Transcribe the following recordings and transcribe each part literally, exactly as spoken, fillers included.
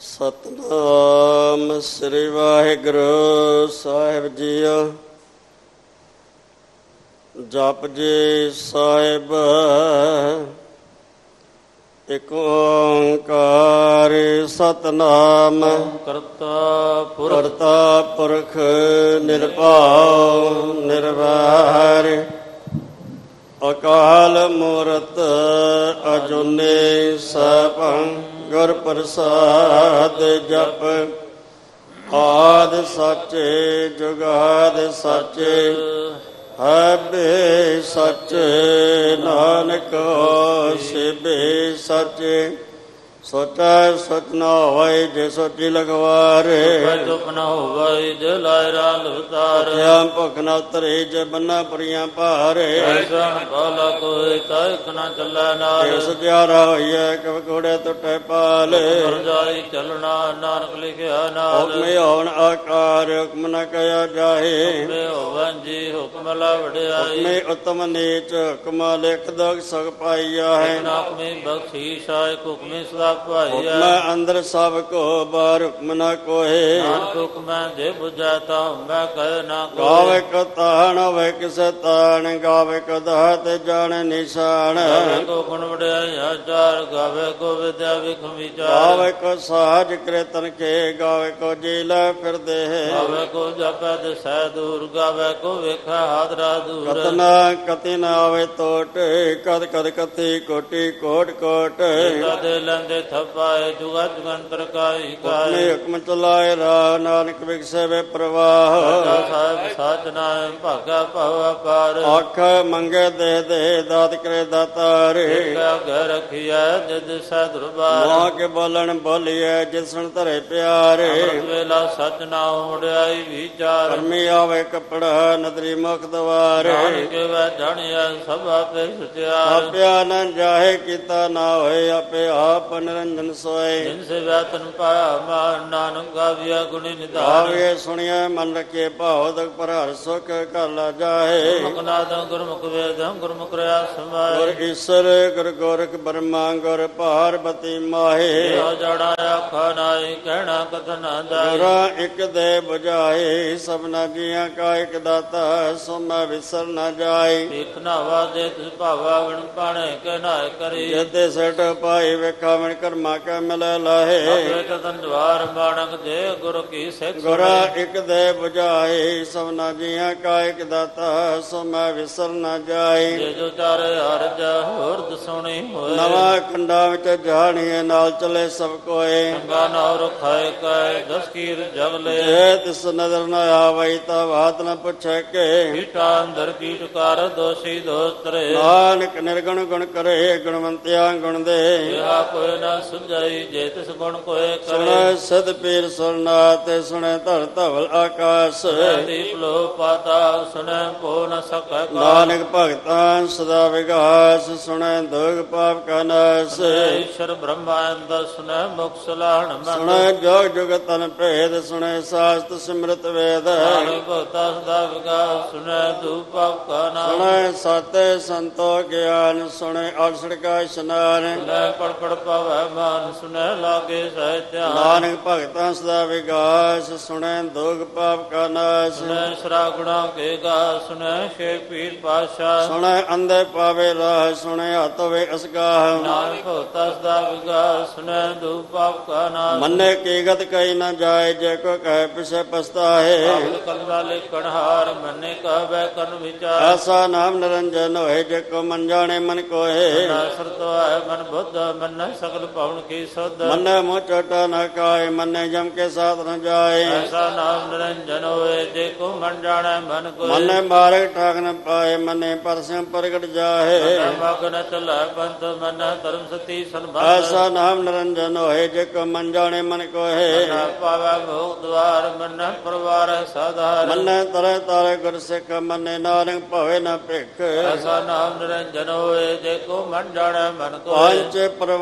ਸਤਿਨਾਮ ਸ੍ਰੀ ਵਾਹਿਗੁਰੂ ਸਾਹਿਬ ਜੀਓ। ਜਪੁਜੀ ਸਾਹਿਬ ਇਕ ਓੰਕਾਰ ਸਤਿਨਾਮ ਕਰਤਾ ਪੁਰਖ ਕਰਤਾ ਪੁਰਖ ਨਿਰਭਉ ਨਿਰਵੈਰ ਅਕਾਲ ਮੂਰਤ ਅਜੂਨੀ ਸੈਭੰ ਗੁਰ ਪ੍ਰਸਾਦ। ਜਪ ਆਦਿ ਸੱਚੇ ਜੁਗਾਦ ਸੱਚੇ ਹੈ ਬੇ ਸੱਚੇ ਨਾਨਕ ਹੋਸੀ ਸੱਚੇ। ਸੋਚੈ ਸੋਚ ਨ ਹੋਵੈ ਜੇ ਸੋਚੀ ਲਖਵਾਰੇ। ਦੁਖ ਨ ਹੋਵੈ ਜੇ ਲਾਇ ਰਾਲ ਅਵਤਾਰ। ਭੁਖਿਆ ਭੁਖ ਨ ਉਤਰੇ ਜੇ ਬੰਨਾ ਪੁਰੀਆਂ ਭਾਰੇ। ਐਸਾ ਨ ਪਾਲਾ ਕੋਈ ਤਾਇਕ ਨ ਚੱਲੈ ਨਾਲ। ਇਸ ਤਿਆਰਾ ਹੋਈਐ ਕਵ ਕੋੜੇ ਟੁੱਟੇ ਪਾਲ। ਜਾਈ ਚੱਲਣਾ ਨਾਨਕ ਲਿਖਿਆ ਨਾਲ। ਹੁਕਮੇ ਹੋਵਨ ਆਕਾਰ ਹੁਕਮ ਨ ਕਹਿਆ ਜਾਹੇ। ਹੁਕਮੇ ਹੋਵਨ ਜੀ ਹੁਕਮ ਲਾ ਵਡਿਆਈ। ਹੁਕਮੇ ਉਤਮ ਨੀਚ ਹੁਕਮ ਲਿਖ ਦੁਖ ਸੁਖ ਪਾਈਆ ਹੈ। ਹੁਕਮੇ ਬਖਸ਼ੀਸ਼ ਆਇ ਹੁਕਮੇ ਸਦਾ ਹੁਕਮ ਅੰਦਰ ਸਭ ਕੋ ਬਾਹਰ ਹੁਕਮ ਨ ਕੋਏ। ਨਾਨਕ ਹੁਕਮੈ ਜੇ ਬੁਝੈ ਤਾ ਮੈਂ ਕਹਿ ਨਾ ਕੋਈ। ਗਾਵੇ ਕੋ ਤਾਣ ਹੋਵੇ ਕਿਸੇ ਤਾਣ ਗਾਵੇ ਕੋ ਦਾਤ ਜਾਣ ਨਿਸ਼ਾਨ। ਗਾਵੇ ਕੋ ਗੁਣ ਵਡਿਆਈ ਆਚਾਰ ਗਾਵੇ ਕੋ ਵਿਦਿਆ ਵਿਖਮ ਵਿਚਾਰ। ਗਾਵੇ ਕੋ ਸਾਜ ਕੀਰਤਨ ਕੇ ਗਾਵੇ ਕੋ ਜੀ ਲੈ ਫਿਰਦੇ। ਗਾਵੇ ਕੋ ਜਪੈ ਦਿਸੈ ਦੂਰ ਗਾਵੇ ਕੋ ਵੇਖੈ ਹਾਦਰਾ ਦੂਰ। ਕਤਨਾ ਕਤੀ ਨ ਆਵੇ ਤੋਟ ਕਦ ਕਦ ਕਤੀ ਕੋਟੀ ਕੋਟ ਕੋਟ। ਕਦੇ ਲੈਂਦੇ ਥਪਾਏ ਜੁਗਾ ਜੁਗੰਤਰ ਕਾਈ ਕਾਈ। ਹੁਕਮ ਚਲਾਏ ਰਾ ਨਾਨਕ ਵਿਗਸੇ ਵੇ ਪ੍ਰਵਾਹ। ਸਾਹਿਬ ਸਾਚ ਨਾਮ ਭਾਗਾ ਭਵ ਅਪਾਰ। ਆਖ ਮੰਗੇ ਦੇ ਦੇ ਦਾਤ ਕਰੇ ਦਾਤਾਰ। ਘਰ ਰਖੀਐ ਜਿਦ ਸੈ ਦਰਬਾਰ। ਮਾਂ ਕੇ ਬੋਲਣ ਬੋਲੀਐ ਜਿਸਣ ਧਰੇ ਪਿਆਰੇ। ਅੰਮ੍ਰਿਤ ਵੇਲਾ ਸਚ ਨਾਮ ਵਡਿਆਈ ਵਿਚਾਰ। ਕਰਮੀ ਆਵੇ ਕਪੜਾ ਨਦਰੀ ਮੁਖ ਦਵਾਰ। ਨਾਨਕ ਵੈ ਜਾਣਿਆ ਸਭ ਆਪੇ ਸਚਿਆਰ। ਆਪਿਆ ਨ ਜਾਹੇ ਕੀਤਾ ਨਾ ਹੋਏ ਆਪੇ ਆਪ ਨਿਰੰਜਨ ਸੋਏ। ਜਿਨ ਸੇ ਵੈਤਨ ਪਾਇਆ ਮਾਨ ਨਾਨਕ ਗਾਵਿਆ ਗੁਣੀ ਨਿਧਾਨ। ਆਵੇ ਸੁਣਿਆ ਮਨ ਰਖੇ ਭਾਉ ਦਕ ਪਰ ਹਰ ਸੁਖ ਘਰ ਲਾ ਜਾਹੇ। ਮੁਖਨਾਦੰ ਗੁਰਮੁਖ ਵੇਦੰ ਗੁਰਮੁਖ ਰਿਆ ਸਮਾਏ। ਗੁਰ ਈਸਰ ਗੁਰ ਗੋਰਖ ਬਰਮਾ ਗੁਰ ਪਾਰਬਤੀ ਮਾਹੇ। ਹੋ ਜੜਾ ਆਖਾ ਨਾਈ ਕਹਿਣਾ ਕਥਨ ਨਾ ਜਾਏ। ਗੁਰਾਂ ਇੱਕ ਦੇ ਬੁਝਾਏ ਸਭਨਾ ਜੀਆਂ ਕਾ ਇੱਕ ਦਾਤਾ ਸੋ ਮੈਂ ਵਿਸਰ ਨਾ ਜਾਏ। ਤੀਰਥ ਨਾਵਾ ਦੇ ਤਿਸ ਭਾਵਾ ਵਿਣ ਪਾਣੇ ਕਹਿ ਨਾਇ ਕਰੀ। ਜਦੇ ਸਟ ਪਾਈ ਵੇਖਾ ਵਿਣ ਕਰਮਾ ਕਾ ਮਿਲੈ ਲਾਹੇ। ਆਪਣੇ ਤਨ ਦਵਾਰ ਮਾਣਕ ਦੇ ਗੁਰ ਕੀ ਸਿੱਖ। ਗੁਰਾ ਇੱਕ ਦੇ ਬੁਝਾਏ ਸਭਨਾ ਜੀਆਂ ਕਾ ਇੱਕ ਦਾਤਾ ਸੋ ਮੈਂ ਵਿਸਰ ਨਾ ਜਾਏ। ਜੇ ਜੋ ਚਾਰੇ ਹਰ ਜਾ ਹੋਰ ਦਸੋਣੀ ਹੋਏ। ਨਵਾਂ ਖੰਡਾ ਵਿੱਚ ਜਾਣੀਏ ਨਾਲ ਚਲੇ ਸਭ ਕੋਏ। ਚੰਗਾ ਨਾਉ ਰਖਾਏ ਕੈ ਦਸ ਕੀਰ ਜਗ ਲੈ। ਜੇ ਤਿਸ ਨਜ਼ਰ ਨ ਆਵਈ ਤਾਂ ਬਾਤ ਨ ਪੁੱਛੈ ਕੇ। ਕੀਟਾ ਅੰਦਰ ਕੀਟ ਕਰ ਦੋਸ਼ੀ ਦੋਸ਼ ਤਰੇ। ਨਾਨਕ ਨਿਰਗੁਣ ਗੁਣ ਕਰੇ ਗੁਣਵੰਤਿਆ ਗੁਣ ਦੇ। ਕਿਹਾ ਕੋਈ ਨਾ ਸੁਝਾਈ ਜੇ ਤਿਸ ਗੁਣ ਕੋਏ ਕਰੇ। ਸੁਣੈ ਸਿਧ ਪੀਰ ਸੁਰਨਾਥ ਸੁਣੈ ਧਰ ਧਵਲ ਆਕਾਸ। ਦੀਪ ਲੋ ਪਾਤਾ ਸੁਣੈ ਪੋ ਨ ਸਕੈ। ਨਾਨਕ ਭਗਤਾਂ ਸਦਾ ਵਿਗਾਸ ਸੁਣੈ ਦੁਖ ਪਾਪ ਕਾ ਨਾਸ। ਈਸ਼ਰ ਬ੍ਰਹਮਾਨੰਦ ਸੁਣੈ ਮੁਖ ਸਲਾਹਣ ਮਨ। ਸੁਣੈ ਜੋਗ ਜੁਗ ਤਨ ਭੇਦ ਸੁਣੈ ਸਾਸਤ ਸਿਮਰਤ ਵੇਦ। ਭਗਤਾ ਸਦਾ ਵਿਗਾਸ ਸੁਣੈ ਧੂਪ ਪਾਪ ਕਾ ਨਾਮ। ਸੁਣੈ ਸਤਿ ਸੰਤੋ ਗਿਆਨ ਸੁਣੈ ਅਰਸੜ ਕਾ ਇਸ਼ਨਾਨ। ਸੁਣੈ ਪੜ ਪੜ ਪਾਵੈ ਮਾਨ ਸੁਣੈ ਲਾਗੇ ਸਹਿ ਧਿਆਨ। ਨਾਨਕ ਭਗਤਾਂ ਸਦਾ ਵਿਗਾਸ ਸੁਣੈ ਦੁਖ ਪਾਪ ਕਾ ਨਾਸ। ਸੁਣੈ ਸਰਾਗੁਣਾ ਕੇ ਗਾ ਸੁਣੈ ਛੇ ਪੀਰ ਪਾਸ਼ਾ। ਸੁਣੈ ਅੰਧੇ ਪਾਵੇ ਰਾਹ ਸੁਣੈ ਹੱਥ ਵੇ ਅਸਗਾਹ। ਨਾਨਕ ਭਗਤਾ ਸਦਾ ਵਿਗਾਸ ਸੁਣੈ ਧੂਪ ਪਾਪ ਕਾ ਨਾਮ। ਮੰਨੇ ਕੀ ਗਤ ਕਈ ਨ ਜਾਏ ਜੇ ਕੋ ਕਹੇ ਪਿਛੇ ਪਛਤਾਏ। ਕੰਦਾ ਲਿਖਣ ਹਾਰ ਮੰਨੇ ਕਹਵੈ ਕਰਨ ਵਿਚਾਰ। ਐਸਾ ਨਾਮ ਨਿਰੰਜਨ ਹੋਏ ਜੇ ਕੋ ਮਨ ਜਾਣੇ ਮਨ ਕੋਏ। ਸਰਤੋ ਹੈ ਮਨ ਬੁੱਧ ਮੰਨੈ ਸਗਲ ਭਵਨ ਕੀ ਸੁਧ। ਮੰਨੇ ਮੂੰਹ ਚੋਟਾ ਨ ਕਾਏ ਮੰਨੇ ਜਮ ਕੇ ਸਾਥ ਨ ਜਾਏ। ਐਸਾ ਨਾਮ ਨਿਰੰਜਨ ਹੋਏ ਜੇ ਕੋ ਮਨ ਜਾਣੈ ਮਨ ਕੋਏ। ਮੰਨੇ ਮਾਰਗ ਠਾਕ ਨ ਪਾਏ ਮੰਨੇ ਪਰਸਿਮ ਪ੍ਰਗਟ ਜਾਹੇ। ਮਗਨ ਚਲੈ ਪੰਥ ਮੰਨੈ ਧਰਮ ਸਤੀ ਸੰਭਾਲ। ਐਸਾ ਨਾਮ ਨਿਰੰਜਨ ਹੋਏ ਜੇ ਕੋ ਮਨ ਜਾਣੇ ਮਨ ਕੋਏ। ਪਾਵੈ ਭੋਗ ਦਵਾਰ ਮੰਨੈ ਪਰਵਾਰ ਸਾਧਾਰ। ਮੰਨੇ ਤਰੇ ਤਾਰੇ ਗੁਰ ਸਿੱਖ ਮੰਨੇ ਨਾਨਕ ਭਵੇ ਨ ਭਿਖ। ਐਸਾ ਨਾਮ ਨਿਰੰਜਨ ਹੋਏ ਜੇ ਕੋ ਮਨ ਜਾਣੈ ਮਨ ਕੋਏ। ਪੰਜ ਪ੍ਰਵਾਹਨ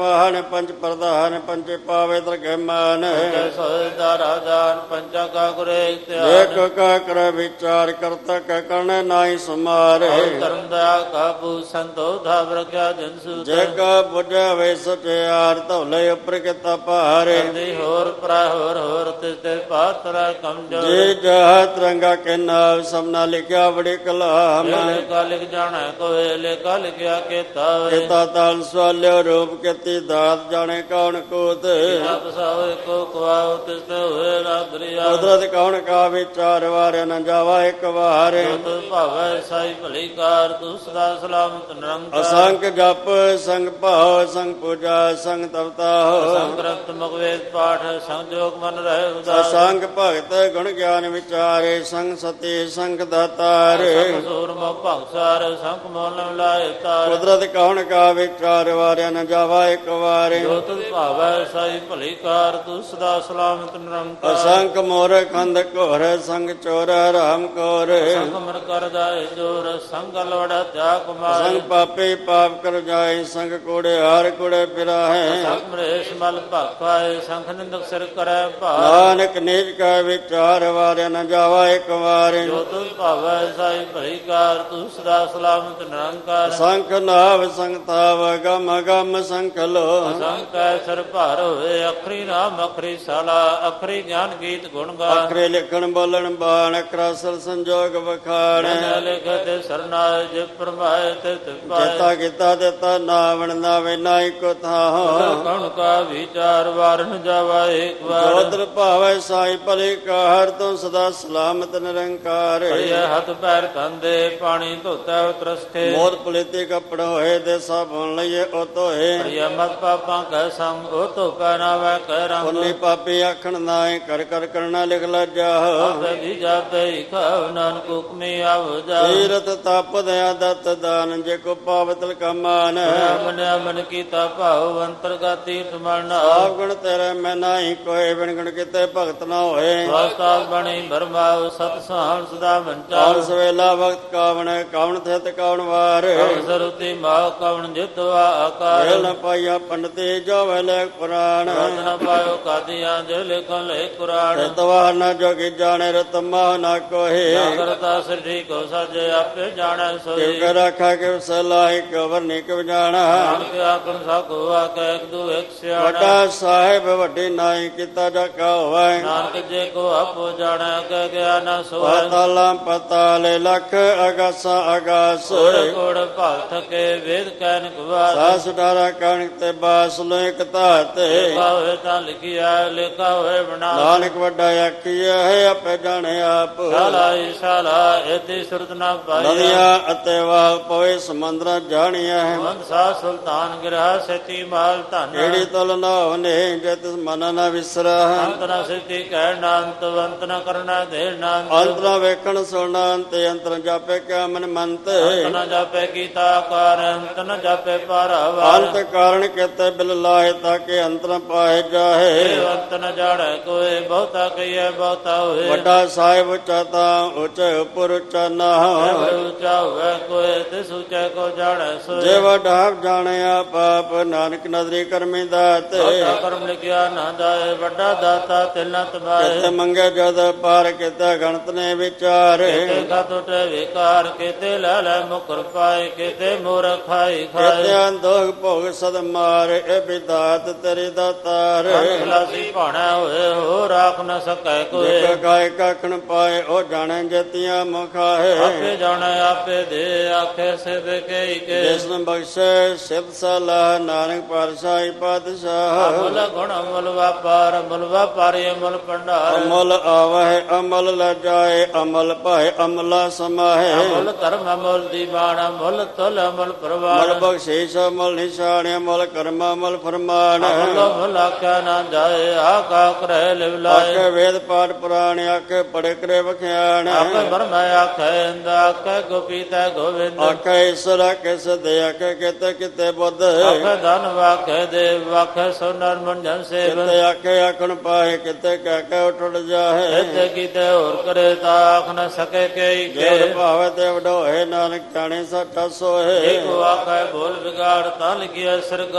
ਪੰਜ ਪ੍ਰਧਾਨ ਪੰਚੇ ਪਾਵੇ ਦਰਗਹਿ ਮਾਨ ਜੈ ਸੋਇਦਾ ਰਾਜਾਨ ਪੰਚਾ ਕਾ ਗੁਰੇ ਏਕ ਧਿਆਨ ਕਾ ਕਰ ਵਿਚਾਰ ਕਰਤਾ ਕਾ ਕਰਨੇ ਨਾਹੀ ਸੁਮਾਰ ਧਰਮ ਦਇਆ ਕਾ ਪੂ ਸੰਤੋ ਧਾਵ ਰਖਿਆ ਜਨ ਸੂਤ ਜੇ ਕਾ ਬੁਝੈ ਵੇ ਸਚਿਆਰ ਧੌਲੇ ਉਪਰ ਕਿਤਾ ਭਾਰ ਕਰਦੀ ਹੋਰ ਪ੍ਰਾ ਹੋਰ ਹੋਰ ਤਿਸ ਤੇ ਪਾਤਰਾ ਕਮਜੋਰ ਜੇ ਜਹ ਤਰੰਗਾ ਕੇ ਨਾਮ ਸਭਨਾ ਲਿਖਿਆ ਬੜੀ ਕਲਾਮ ਲੇਖਾ ਲਿਖ ਜਾਣਾ ਕੋਏ ਲੇਖਾ ਲਿਖਿਆ ਕੀਤਾ ਵੇ ਕਿਤਾ ਤਾਲ ਸਵਾਲਿਓ ਰੂਪ ਕਿਤੀ ਦਾਤ ਜਾਣੇ ਕੌਣ ਕੋਤ ਆਪ ਸਾਵੇ ਕੋ ਕਵਾਉ ਤਿਸ ਤੇ ਹੋਏ ਰਾਦਰੀਆ ਕੁਦਰਤ ਕੌਣ ਕਾ ਵਿਚਾਰ ਵਾਰ ਨ ਜਾਵਾ ਇੱਕ ਵਾਰ ਤੂੰ ਭਾਵੈ ਸਾਈ ਭਲੀ ਕਾਰ ਤੂੰ ਸਦਾ ਸਲਾਮਤ ਨਿਰੰਕਾਰ ਅਸੰਖ ਜਪ ਸੰਗ ਭਾਵ ਸੰਗ ਪੂਜਾ ਸੰਗ ਤਪਤਾ ਹੋ ਸੰਗ੍ਰੰਥ ਮੁਖਵੇਦ ਪਾਠ ਸੰਜੋਗ ਮਨ ਰਹਿ ਉਦਾਸ ਸੰਗ ਭਗਤ ਗੁਣ ਗਿਆਨ ਵਿਚਾਰੇ ਸੰਗ ਸਤੀ ਸੰਗ ਦਾਤਾਰ ਸੰਗ ਸੂਰਮ ਭਗਸਾਰ ਸੰਗ ਮੋਲਮ ਲਾਇ ਤਾਰ ਕੁਦਰਤ ਕੌਣ ਕਾ ਵਿਚਾਰ ਵਾਰ ਨ ਜਾਵਾ ਇੱਕ ਵਾਰ ਜੋ ਤੁਧ ਭਾਵੈ ਸਾਈ ਭਲੀ ਕਾਰ ਤੂੰ ਸਦਾ ਸਲਾਮਤ ਨਿਰੰਕਾਰ ਅਸੰਖ ਮੋਰ ਖੰਦ ਘੋਰ ਸੰਗ ਚੋਰ ਰਾਮ ਕੋਰ ਸੰਗ ਮਰ ਕਰ ਜਾਏ ਜੋਰ ਸੰਗ ਲਵੜਾ ਤਿਆ ਕੁਮਾਰ ਸੰਗ ਪਾਪੇ ਪਾਪ ਕਰ ਜਾਏ ਸੰਗ ਕੋੜੇ ਹਾਰ ਕੋੜੇ ਫਿਰਾਹੇ ਸੰਗ ਮਰੇਸ਼ ਮਲ ਭਖਾਏ ਸੰਖ ਨਿੰਦਕ ਸਿਰ ਕਰੈ ਭਾਰ ਨਾਨਕ ਨਿਜ ਕਾ ਵਿਚਾਰ ਵਾਰ ਨ ਜਾਵਾ ਇੱਕ ਵਾਰ ਜੋ ਤੁਧ ਭਾਵੈ ਸਾਈ ਭਲੀ ਕਾਰ ਤੂੰ ਸਦਾ ਸਲਾਮਤ ਨਿਰੰਕਾਰ ਸੰਖ ਨਾਵ ਸੰਗ ਤਾਵ ਗਮ ਗਮ ਸੰਖ ਲੋ ਸੰਕੈ ਸਰ ਭਾਰ ਹੋਏ ਅਖਰੀ ਨਾਮ ਅਖਰੀ ਸਾਲਾ ਅਖਰੀ ਗਿਆਨ ਗੀਤ ਗੁਣ ਗਾ ਅਖਰੇ ਲਿਖਣ ਬੋਲਣ ਬਾਣ ਅਕਰਾਸਲ ਸੰਜੋਗ ਵਖਾਣ ਜਨ ਲਿਖਤ ਸਰਨਾਇ ਜਿ ਪਰਮਾਇ ਤੇ ਤਿਪਾਇ ਜੇਤਾ ਕੀਤਾ ਦਿੱਤਾ ਨਾਵਣ ਨਾਵੇ ਨਾਈ ਕੋ ਥਾਹੋ ਕਣ ਕਾ ਵਿਚਾਰ ਵਾਰਨ ਜਾਵਾ ਏਕ ਵਾਰ ਜੋਦਰ ਭਾਵੈ ਸਾਈ ਭਲੇ ਕਾ ਹਰ ਤੋਂ ਸਦਾ ਸਲਾਮਤ ਨਿਰੰਕਾਰ ਭਈਆ ਹੱਥ ਪੈਰ ਕੰਦੇ ਪਾਣੀ ਧੋਤਾ ਉਤਰਸਥੇ ਮੋਰ ਪਲੇਤੇ ਕਪੜ ਹੋਏ ਦੇ ਸਾਬਣ ਲਈਏ ਉਹ ਧੋਏ ਭਈਆ ਮਤ ਪਾਪਾਂ ਕੈ ਸੰਗ ਉਹ ਧੋ ਪੈ ਨਾ ਵੈ ਕੈ ਰੰਗ ਉਹਨੇ ਪਾਪੇ ਆਖਣ ਨਾਏ ਕਰ ਕਰ ਕਰਨਾ ਲਿਖ ਲੱਜਾ ਆਪੇ ਵੀ ਜਾਪੇ ਖਾਵ ਨਾਨਕ ਹੁਕਮੀ ਆਵ ਜਾ ਤੀਰਥ ਤਪ ਦਇਆ ਦਤ ਦਾਨ ਜੇ ਕੋ ਪਾਵਤਲ ਕਮਾਨ ਮਨਿਆ ਮਨ ਕੀਤਾ ਭਾਵ ਅੰਤਰਗਤੀ ਤੁਮਨ ਆਪ ਗੁਣ ਤੇਰੇ ਮੈਂ ਨਾਹੀ ਕੋਏ ਬਿਨ ਗੁਣ ਕਿਤੇ ਭਗਤ ਨਾ ਹੋਏ ਵਾਸਤਾਸ ਬਣੀ ਬਰਮਾਵ ਸਤ ਸਹਾਨ ਸਦਾ ਵੰਚਾ ਔਰ ਸਵੇਲਾ ਵਕਤ ਕਾਵਣ ਕਾਵਣ ਥਿਤ ਕਾਵਣ ਵਾਰ ਸਰੂਤੀ ਮਾ ਕਵਣ ਜਿਤਵਾ ਆਕਾਰ ਇਹ ਨ ਪਾਈਆ ਪੰਡਤੇ ਜੋ ਵਲੇ ਪੁਰਾਣ ਰਤਨ ਪਾਇਓ ਕਾਦੀਆਂ ਜੋ ਲਿਖਨ ਲੈ ਕੁਰਾਨ ਤਵਾਰ ਨਾ ਜੋਗੀ ਜਾਣੇ ਰਤਮਾ ਨਾ ਕੋਹੇ ਕਰਤਾ ਸਿਰਠੀ ਕੋ ਸਾਜੇ ਆਪੇ ਜਾਣੈ ਸੋਈ ਕਿਵ ਰਾਖਾ ਕਿਵ ਸਲਾਹੀ ਕਵਰ ਨੀ ਕਿਵ ਜਾਣਾ ਨਾਨਕ ਆਖਣ ਸਾਕੋ ਆਖੈ ਇੱਕ ਦੂ ਇੱਕ ਸਿਆਣਾ ਵੱਡਾ ਸਾਹਿਬ ਵੱਡੀ ਨਾਈ ਕੀਤਾ ਜਾ ਕਾ ਹੋਵੇ ਨਾਨਕ ਜੇ ਕੋ ਆਪੋ ਜਾਣੈ ਕਹਿ ਗਿਆ ਨਾ ਸੋਇ ਪਤਾਲਾਂ ਪਤਾਲੇ ਲਖ ਅਗਾਸਾ ਅਗਾਸ ਕੋੜ ਕੋੜ ਭਗਤ ਕੇ ਵੇਦ ਕਹਿਨ ਗਵਾਸ ਸਾਸ ਡਾਰਾ ਕਣਕ ਤੇ ਬਾਸ ਲੋਇਕ ਧਾਤੇ ਲਿਖਾ ਹੋਏ ਤਾਂ ਲਿਖਿਆ ਲਿਖਾ ਹੋਏ ਬਣਾ ਨਾਨਕ ਵੱਡਾ ਆਖੀਆ ਹੈ ਆਪੇ ਜਾਣੇ ਆਪ ਸਾਲਾ ਇਸਾਲਾ ਇਤੀ ਸੁਰਤ ਨਾ ਪਾਈ ਨਦੀਆਂ ਅਤੇ ਵਾਹ ਪਵੇ ਸਮੁੰਦਰਾਂ ਜਾਣੀਆਂ ਹੈ ਮਨਸਾ ਸੁਲਤਾਨ ਗਿਰਹਾ ਸਤੀ ਮਾਲ ਧਨ ਏੜੀ ਤਲ ਨਾ ਹੋਨੇ ਜੇ ਤਿਸ ਮਨ ਨਾ ਵਿਸਰਾ ਅੰਤ ਨਾ ਸਿੱਧੀ ਕਹਿ ਨਾ ਅੰਤਵੰਤ ਨਾ ਕਰਨਾ ਦੇ ਨਾ ਅੰਤਰਾ ਵੇਖਣ ਸੁਣਾ ਅੰਤੇ ਅੰਤਰ ਜਾਪੇ ਕਿਆ ਮਨ ਮੰਤ ਅੰਤ ਨਾ ਜਾਪੇ ਕੀਤਾ ਕਾਰ ਅੰਤ ਨਾ ਜਾਪੇ ਪਾਰਾਵਾਰ ਅੰਤ ਕਾਰਨ ਕਿਤੇ ਬਿਲ ਲਾਏ ਤਾਂ ਕਿ ਅੰਤਰ ਪਾਏ ਜਾਹੇ ਅੰਤ ਨਾ ਜਾਣੈ ਕੋਏ ਬਹੁਤਾ ਕਹੀਏ ਬਹੁਤਾ ਹੋਏ ਵੱਡਾ ਸਾਹਿਬ ਉੱਚਾ ਤਾਂ ਉੱਚੇ ਉੱਪਰ ਉੱਚਾ ਨਾ ਉੱਚਾ ਹੋਵੇ ਕੋਏ ਤੇ ਸੁਚੈ ਕੋ ਜਾਣੈ ਸੋਏ ਜੇ ਵੱਡਾ ਜਾਣਿਆ ਪਾਪ ਨਾਨਕ ਨਦਰੀ ਕਰਮੀ ਦਾਤ ਬਹੁਤਾ ਕਰਮ ਲਿਖਿਆ ਨਾ ਜਾਏ ਵੱਡਾ ਦਾਤਾ ਤਿਲ ਨਾ ਤਬਾਏ ਕਿਤੇ ਮੰਗੇ ਜਦ ਪਾਰ ਕਿਤੇ ਗਣਤ ਨੇ ਵਿਚਾਰ ਕਿਤੇ ਖਾ ਟੁੱਟੇ ਵਿਕਾਰ ਕਿਤੇ ਲੈ ਲੈ ਮੁਕਰ ਪਾਏ ਕਿਤੇ ਮੋਰ ਖਾਈ ਖਾਏ ਕਿਤੇ ਅੰਦੋਗ ਭੋਗ ਸਦ ਮਾਰ ਇਹ ਬਿਦਾਤ ਤੇਰੀ ਦਾਤਾਰ ਖਲਾਸੀ ਭਾਣਾ ਹੋਏ ਹੋ ਰਾਖ ਨਾ ਸਕੈ ਕੋਏ ਜੇ ਗਾਇ ਕਾਖਣ ਪਾਏ ਉਹ ਜਾਣੇ ਜਤੀਆਂ ਮੁਖਾਏ ਆਪੇ ਜਾਣੈ ਆਪੇ ਦੇ ਆਖੇ ਸਿਧ ਕਈ ਕੇ ਜਿਸ ਨੂੰ ਬਖਸ਼ੇ ਸਿਧ ਸਲਾਹ ਨਾਨਕ ਪਾਤਸ਼ਾਹੀ ਪਾਤਸ਼ਾਹ ਅਮਲ ਗੁਣ ਅਮਲ ਵਪਾਰ ਅਮਲ ਵਪਾਰੀ ਅਮਲ ਭੰਡਾਰ ਅਮਲ ਆਵਹਿ ਅਮਲ ਲਜਾਏ ਅਮਲ ਭਾਏ ਅਮਲਾ ਸਮਾਹੇ ਅਮਲ ਕਰਮ ਅਮਲ ਦੀਵਾਨ ਅਮਲ ਤੁਲ ਅਮਲ ਮਲ ਪ੍ਰਵਾਨ ਬਖਸ਼ੀਸ਼ ਅਮਲ ਨਿਸ਼ਾਨ ਅਮਲ ਕਰਮ ਅਮਲ ਫਰਮਾਨ ਅਮਲ ਅਮਲ ਆਖਿਆ ਨਾ ਜਾਏ ਆਕਾ ਕਰੈ ਲਿਵ ਲਾਏ ਆਖੇ ਵੇਦ ਪਾਠ ਪੁਰਾਣ ਆਖੇ ਪੜੇ ਕਰੇ ਵਖਿਆਣ ਆਖੇ ਬਰਮ ਆਖੇ ਇੰਦ ਆਖੇ ਗੋਪੀਤਾ ਗੋਵਿੰਦ ਆਖੇ ਈਸ਼ਰ ਆਖੇ ਸਦੇ ਆਖੇ ਕਿਤੇ ਕਿਤੇ ਬੁੱਧ ਆਖੇ ਧਨ ਵਾਖੇ ਦੇਵ ਵਾਖੇ ਸੋਨਰ ਮੰਜਨ ਸੇਵ ਕਿਤੇ ਆਖੇ ਆਖਣ ਪਾਏ ਕਿਤੇ ਕਹਿ ਕੇ ਉਠੜ ਜਾਹੇ ਇੱਥੇ ਕੀਤੇ ਹੋਰ ਕਰੇ ਤਾਂ ਆਖ ਨਾ ਸਕੇ ਕਈ ਜੇ ਕੇ ਭਾਵੇ ਤੇ ਵਡੋਏ ਨਾਨਕ ਜਾਣੇ ਸੱਚਾ ਸੋਏ ਇੱਕ ਆਖੇ ਬੋਲ ਵਿਗਾੜ ਤਾਂ ਲਿਖਿਆ ਸਰਗਾ ਵਾਰ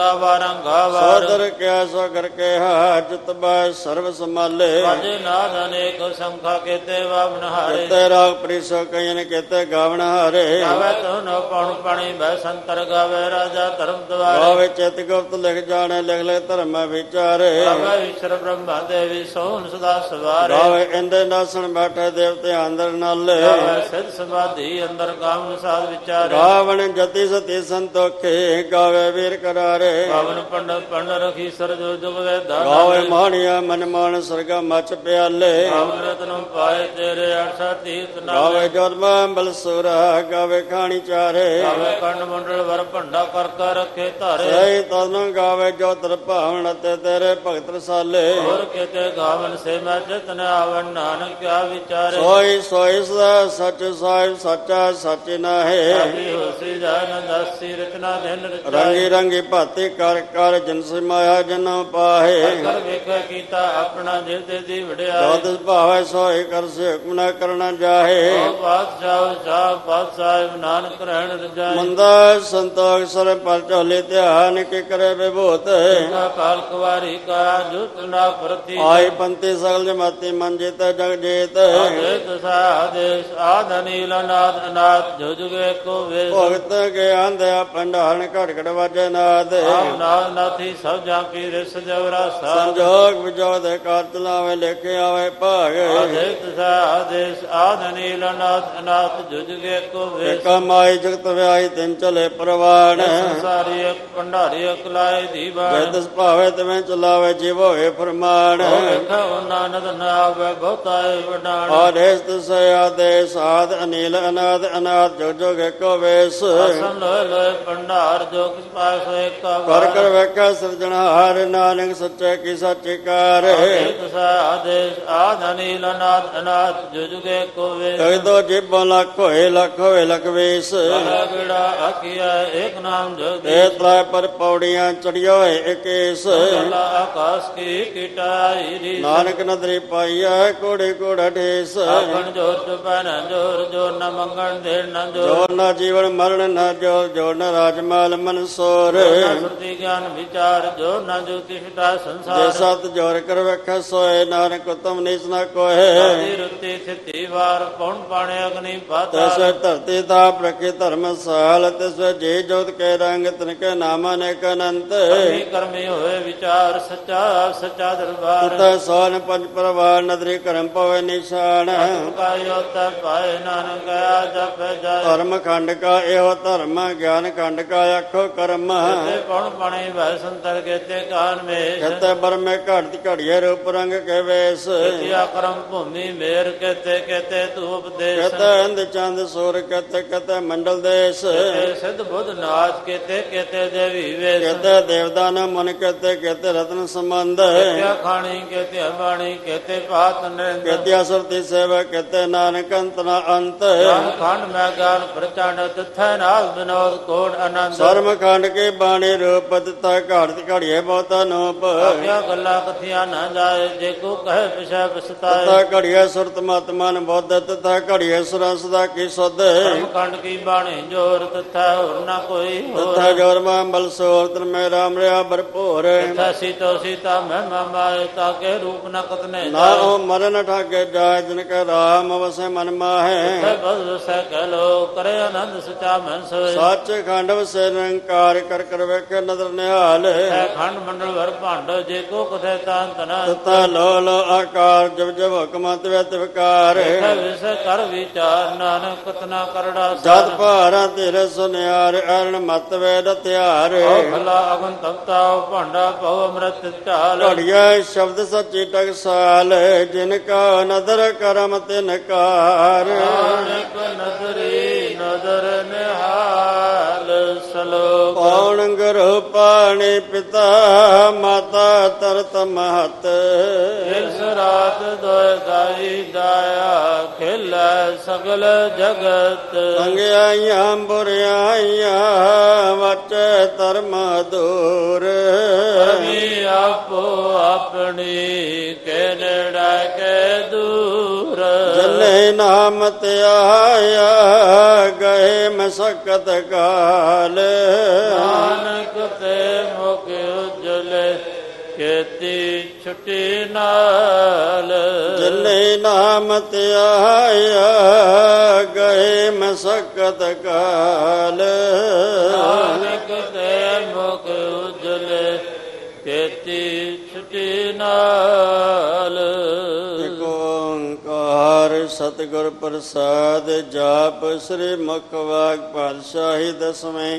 ਬਾਰਾਂ ਗਾਵਰ ਸੋਦਰ ਕਿਆ ਸੋ ਕਰ ਕੇ ਹਾਜਤ ਬੈ ਸਰਬ ਸੰਭਾਲੇ ਭਜੇ ਨਾਦ ਅਨੇਕ ਸੰਖਾ ਕੇਤੇ ਵਾਵਨ ਹਾਰੇ ਕਿਤੇ ਰਾਗ ਪ੍ਰੀਸੋ ਕਈਨ ਕਿਤੇ ਗਾਵਣ ਹਾਰੇ ਗਾਵੇ ਤੋ ਪਉਣ ਪਾਣੀ ਬੈ ਸੰਤਰ ਗਾਵੇ ਰਾਜਾ ਧਰਮ ਦੁਆਰੇ ਗਾਵੇ ਚਿਤ ਗੁਪਤ ਲਿਖ ਜਾਣੇ ਲਿਖ ਲੈ ਧਰਮ ਵਿਚਾਰੇ ਗਾਵੇ ਈਸ਼ਰ ਬ੍ਰਹਮਾ ਦੇਵੀ ਸੋਹਣ ਸਦਾ ਸਵਾਰੇ ਗਾਵੇ ਇੰਦੇ ਨਾਸਣ ਬੈਠੇ ਦੇਵਤੇ ਅੰਦਰ ਨਾਲੇ ਗਾਵੇ ਸਿਧ ਸਮਾਧੀ ਅੰਦਰ ਕਾਮਨ ਸਾਧ ਵਿਚਾਰੇ ਗਾਵਣ ਜਤੀ ਸਤੀ ਸੰਤੋਖੇ ਗਾਵੇ ਵੀਰ ਕਰਾਰੇ ਪਾਵਨ ਪੰਡਤ ਪੰਡ ਰਖੀ ਸਰ ਜੋ ਜੁਗ ਵੇ ਦਾਨ ਗਾਵੇ ਮਾਣਿਆ ਮਨ ਮਾਨ ਸਰਗਾ ਮਚ ਪਿਆਲੇ ਪਾਵਨ ਰਤਨ ਪਾਏ ਤੇਰੇ ਅਠਸਾ ਤੀਰਥ ਨਾਲੇ ਗਾਵੇ ਜੋਤਮਾ ਬਲਸੁਰਾ ਗਾਵੇ ਖਾਣੀ ਚਾਰੇ ਗਾਵੇ ਕੰਡ ਮੰਡਲ ਵਰ ਭੰਡਾ ਕਰ ਕਰ ਰੱਖੇ ਧਾਰੇ ਸਹੀ ਤਨ ਗਾਵੇ ਜੋ ਤਰ ਭਾਵਨ ਅਤੇ ਤੇਰੇ ਭਗਤ ਰਸਾਲੇ ਹੋਰ ਕਿਤੇ ਗਾਵਨ ਸੇ ਮੈਂ ਜਤਨ ਆਵਨ ਨਾਨਕ ਕਿਆ ਵਿਚਾਰੇ ਸੋਈ ਸੋਈ ਸਦਾ ਸੱਚ ਸਾਹਿਬ ਸੱਚਾ ਸੱਚ ਨਾਹੇ ਸਾਡੀ ਹੋਸੀ ਜਾਨ ਦਾਸੀ ਰਤਨਾ ਦਿਨ ਰਚਾਏ ਰੰਗੀ ਰੰਗੀ ਭਾਤੀ ਕਰ ਕਰ ਜਨ ਸਮਾਇਆ ਜਨਮ ਪਾਹੇ ਕਰ ਵੇਖੇ ਕੀਤਾ ਆਪਣਾ ਜਿਲ ਤੇ ਦੀ ਵਡਿਆਈ ਜੋਤਿ ਭਾਵੈ ਸੋਈ ਕਰ ਸੇ ਹੁਕਮ ਨਾ ਕਰਨਾ ਜਾਹੇ ਓ ਬਾਦਸ਼ਾਹ ਸ਼ਾਹ ਬਾਦਸ਼ਾਹ ਨਾਨਕ ਰਹਿਣ ਰਜਾਈ ਮੰਦਾ ਸੰਤੋਖ ਸਰ ਪਰ ਝੋਲੇ ਧਿਆਨ ਕੇ ਕਰੇ ਵਿਭੂਤ ਕਾਲ ਕੁਵਾਰੀ ਕਾ ਜੁਤ ਨਾ ਪ੍ਰਤੀ ਆਈ ਪੰਤੀ ਸਗਲ ਜਮਾਤੀ ਮਨ ਜੀਤ ਜਗ ਜੀਤ ਆਦੇਤ ਸਾਦੇਸ ਆਦਨੀਲ ਨਾਦ ਅਨਾਥ ਜੋ ਜੁਗੇ ਕੋ ਵੇਸ ਭਗਤ ਗਿਆਨ ਦਿਆ ਪੰਡਾਰਨ ਘਟ ਘਟ ਵਾਜੇ ਨਾਦ ਆਪ ਨਾਦ ਨਾਥੀ ਸਭ ਜਾਂ ਕੀ ਰਿਸ ਜਵਰਾ ਸਾ ਸੰਜੋਗ ਵਿਜੋਗ ਦੇ ਕਾਰ ਚਲਾਵੇ ਲਿਖੇ ਆਵੇ ਭਾਗ ਆਦੇਤ ਸਾਦੇਸ ਆਦਨੀਲ ਨਾਦ ਅਨਾਥ ਜੋ ਜੁਗੇ ਕੋ ਵੇਸ ਕਮਾਈ ਜਗਤ ਵਿਆਈ ਤਿੰਨ ਚਲੇ ਪ੍ਰਵਾਨ ਸੰਸਾਰੀ ਇੱਕ ਭੰਡਾਰੀ ਇੱਕ ਲਾਏ ਦੀ ਬਾਣ ਜਦ ਭਾਵੇ ਤਵੇਂ ਚਲਾਵੇ ਜੀਵ ਹੋਏ ਫਰਮਾਨ ਵੇਖਾ ਉਹਨਾਂ ਨਦ ਨਾਵੇ ਬਹੁਤਾਏ ਵਡਾਣ ਆਦੇਸ ਤਸੇ ਆਦੇਸ ਆਦ ਅਨੀਲ ਅਨਾਦ ਅਨਾਦ ਜੋ ਜੋ ਕੋ ਵੇਸ ਅਸਨ ਲੋਏ ਲੋਏ ਭੰਡਾਰ ਜੋ ਕਿਸ ਪਾਸ ਹੋਏ ਕਾ ਕਰ ਕਰ ਵੇਖਾ ਸਿਰਜਣਹਾਰ ਨਾਨਕ ਸੱਚੇ ਕੀ ਸੱਚੀ ਕਾਰ ਆਦੇਸ ਆਦ ਅਨੀਲ ਅਨਾਦ ਅਨਾਥ ਜੋ ਜੁਗੇ ਕੋ ਵੇ ਕਹੀ ਦੋ ਜੀਬੋਂ ਲੱਖ ਹੋਏ ਲੱਖ ਹੋਏ ਲੱਖ ਵੇਸ ਗੜਾ ਆਖਿਆ ਇੱਕ ਨਾਮ ਜੋ ਤੇ ਤਰਾ ਪਰ ਪੌੜੀਆਂ ਚੜਿਆ ਹੋਏ ਇਕੇਸ ਅੱਲਾ ਆਕਾਸ਼ ਕੀ ਕੀਟਾਈ ਰੀ ਨਾਨਕ ਨਦਰੀ ਪਾਈਆ ਕੋੜੇ ਕੋੜਾ ਠੇਸ ਆਖਣ ਜੋਰ ਚੁਪਨ ਜੋਰ ਜੋਰ ਨ ਮੰਗਣ ਦੇਣ ਨ ਜੋਰ ਜੋਰ ਨਾ ਜੀਵਨ ਮਰਨ ਨਾ ਜੋਰ ਜੋਰ ਨਾ ਰਾਜਮਾਲ ਮਨਸੋਰ ਨ ਸੁਰਤੀ ਗਿਆਨ ਵਿਚਾਰ ਜੋਰ ਨ ਜੋਤੀ ਫਿਟਾ ਜੇ ਸੰਸਾਰ ਸਤ ਜੋਰ ਕਰ ਵੇਖੈ ਸੋਏ ਨਾਨਕ ਉਤਮ ਨੀਚ ਨਾ ਕੋਏ ਦੀ ਰੁੱਤੀ ਥਿਤੀ ਵਾਰ ਪੌਣ ਪਾਣੇ ਅਗਨੀ ਪਾਤਾ ਤੈਸੇ ਧਰਤੀ ਤਾਪ ਰਖੇ ਧਰਮਸਾਲ ਤਿਸਵੇ ਜੇ ਜੋਤ ਕੇ ਰੰਗ ਤਨ ਕੇ ਨਾਮ ਅਨੇਕ ਅਨੰਤ ਕਰਮੀ ਕਰਮੀ ਹੋਏ ਵਿਚਾਰ ਸੱਚਾ ਸੱਚਾ ਦਰਬਾਰ ਤੈ ਸੋਨ ਪੰਜ ਪਰਵਾਰ ਨਦਰੀ ਕਰਮ ਪਵੇ ਨਿਸ਼ਾਨ ਕਾਇਓ ਤਾ ਪਾਏ ਨਾਨਕ ਆ ਜਪੈ ਜਾਏ ਧਰਮ ਖੰਡ ਕਾ ਇਹੋ ਧਰਮ ਗਿਆਨ ਖੰਡ ਕਾ ਆਖੋ ਕਰਮ ਤੇ ਪੌਣ ਪਾਣੇ ਵੈ ਸੰਤਰ ਕੇਤੇ ਕਾਨ ਮੇਸ਼ ਕਤੇ ਬਰਮੇ ਘੜਤੀ ਘੜੀਏ ਰੂਪ ਰੰਗ ਕੇ ਵੇਸ ਕਿਆ ਕਰਮ ਭੂਮੀ ਮੇਰ ਕੇਤੇ ਕੇਤੇ ਤੂ ਉਪਦੇਸ਼ ਕਤੇ ਅੰਧ ਚੰਦ ਸੂਰ ਕਤੇ ਕਤੇ ਮੰਡਲ ਦੇਸ ਕੇਤੇ ਸਿੱਧ ਬੁੱਧ ਨਾਚ ਕੇਤੇ ਕੇਤੇ ਦੇਵੀ ਵੇਸ਼ ਕਤੇ ਦੇਵਦਾਨ ਮਨ ਕਤੇ ਕਤੇ ਰਤਨ ਸੰਬੰਧ ਕਿਆ ਖਾਣੀ ਕੇਤੇ ਬਾਣੀ ਕੇਤੇ ਪਾਤ ਨਿਰੰਜਨ ਕਤੇ ਅਸਰਤੀ ਸੇਵਾ ਕਤੇ ਨਾਨਕ ਅੰਤ ਨਾ ਅੰਤ ਖੰਡ ਮੈਂ ਗਿਆਨ ਪ੍ਰਚੰਡ ਤਥੈ ਨਾਲ ਬਿਨੋਦ ਕੋਟ ਆਨੰਦ ਸਰਮ ਖੰਡ ਕੇ ਬਾਣੀ ਰੂਪ ਤਥਾ ਘੜਤੀ ਘੜੀਏ ਬਹੁਤਾ ਨੂਪ ਕਿਆ ਗੱਲਾਂ ਕਥੀਆਂ ਨਾ ਜਾਏ ਜੇ ਕੋ ਕਹੇ ਪਿਛੈ ਪਛਤਾਏ ਤਥਾ ਘੜੀਏ ਸੁਰਤ ਮਤ ਮਨ ਬੁੱਧ ਤਥਾ ਘੜੀਏ ਸੁਰਸ ਦਾ ਕੀ ਸੁਧ ਖੰਡ ਕੀ ਬਾਣੀ ਜੋਰ ਤਥਾ ਹੋਰ ਨਾ ਕੋਈ ਹੋਰ ਤਥਾ ਜੋਰ ਮਾ ਬਲ ਸੋਰ ਤਨ ਮੈਂ ਰਾਮ ਰਿਆ ਭਰਪੂਰ ਤਥਾ ਸੀਤੋ ਸੀਤਾ ਮੈਂ ਮਾਏ ਤਾਕੇ ਰੂਪ ਨ ਕਤਨੇ ਨਾ ਉਹ ਮਰਨ ਠਾਕੇ ਜਾਇ ਜਿਨ ਕੈ ਰਾਮ ਵਸੈ ਮਨ ਮਾਹੈ ਬਦ ਸਹਿ ਕਹਿ ਲੋ ਕਰੇ ਆਨੰਦ ਸਚਾ ਮਨ ਸੋਏ ਸੱਚ ਖੰਡ ਵਸੈ ਨਿਰੰਕਾਰ ਕਰ ਕਰ ਵੇਖੇ ਨਦਰ ਨਿਹਾਲ ਹੈ ਖੰਡ ਮੰਡਲ ਵਰ ਭਾਂਡ ਜੇ ਕੋ ਕਥੈ ਤਾਂ ਤਨਾ ਤਥਾ ਲੋ ਲੋ ਆਕਾਰ ਜਬ ਜਬ ਹੁਕਮ ਤਵੇ ਤਿਵਕਾਰ ਹੈ ਵਿਸ ਕਰ ਵਿਚਾਰ ਨਾਨਕ ਕਤਨਾ ਕਰੜਾ ਜਦ ਭਾਰਾ ਤੇਰੇ ਸੁਨਿਆਰ ਅਰਣ ਮਤ ਵੇਦ ਤਿਆਰ ਭਲਾ ਅਗਨ ਤਪਤਾ ਭਾਂਡਾ ਪਉ ਅੰਮ੍ਰਿਤ ਢਾਲ ਘੜੀਆ ਸ਼ਬਦ ਸੱਚੀ ਟਕਸਾਲ ਜਿਨ ਕਾ ਨਦਰ ਕਰਮ ਤਿਨ ਕਾਰ ਨਾਨਕ ਨਦਰੀ ਨਦਰ ਨਿਹਾਲ ਸਲੋ ਪੌਣ ਗੁਰੂ ਪਾਣੀ ਪਿਤਾ ਮਾਤਾ ਤਰਤ ਮਹਤ ਇਸ ਰਾਤ ਦੋਇ ਦਾਈ ਦਾਇਆ ਖਿਲੈ ਸਗਲ ਜਗਤ ਅੰਗਿਆਈਆਂ ਬੁਰਿਆਈਆਂ ਵਚੈ ਧਰਮ ਦੂਰ ਪਰਮੀ ਆਪੋ ਆਪਣੀ ਕੇ ਨੇੜਾ ਕੇ ਦੂਰ ਜਨ ਜਿਨੇ ਨਾਮ ਧਿਆਇਆ ਗਏ ਮਸਕਤ ਕਾਲ। ਨਾਨਕ ਤੇ ਮੁਖ ਉਜਲੇ ਕੀਤੀ ਛੁਟੀ ਨਾਲ। ਜਿਨੇ ਨਾਮ ਧਿਆਇਆ ਗਏ ਮਸਕਤ ਕਾਲ। ਨਾਨਕ ਤੇ ਮੁਖ ਉਜਲੇ ਕੀਤੀ ਛੁਟੀ ਨਾਲ। ਇਕ ਓੰਕਾਰ ਸਤਿਗੁਰ ਪ੍ਰਸਾਦ ਜਾਪ ਸ੍ਰੀ ਮੁਖ ਵਾਗ ਪਾਤਸ਼ਾਹੀ ਦਸਵੇਂ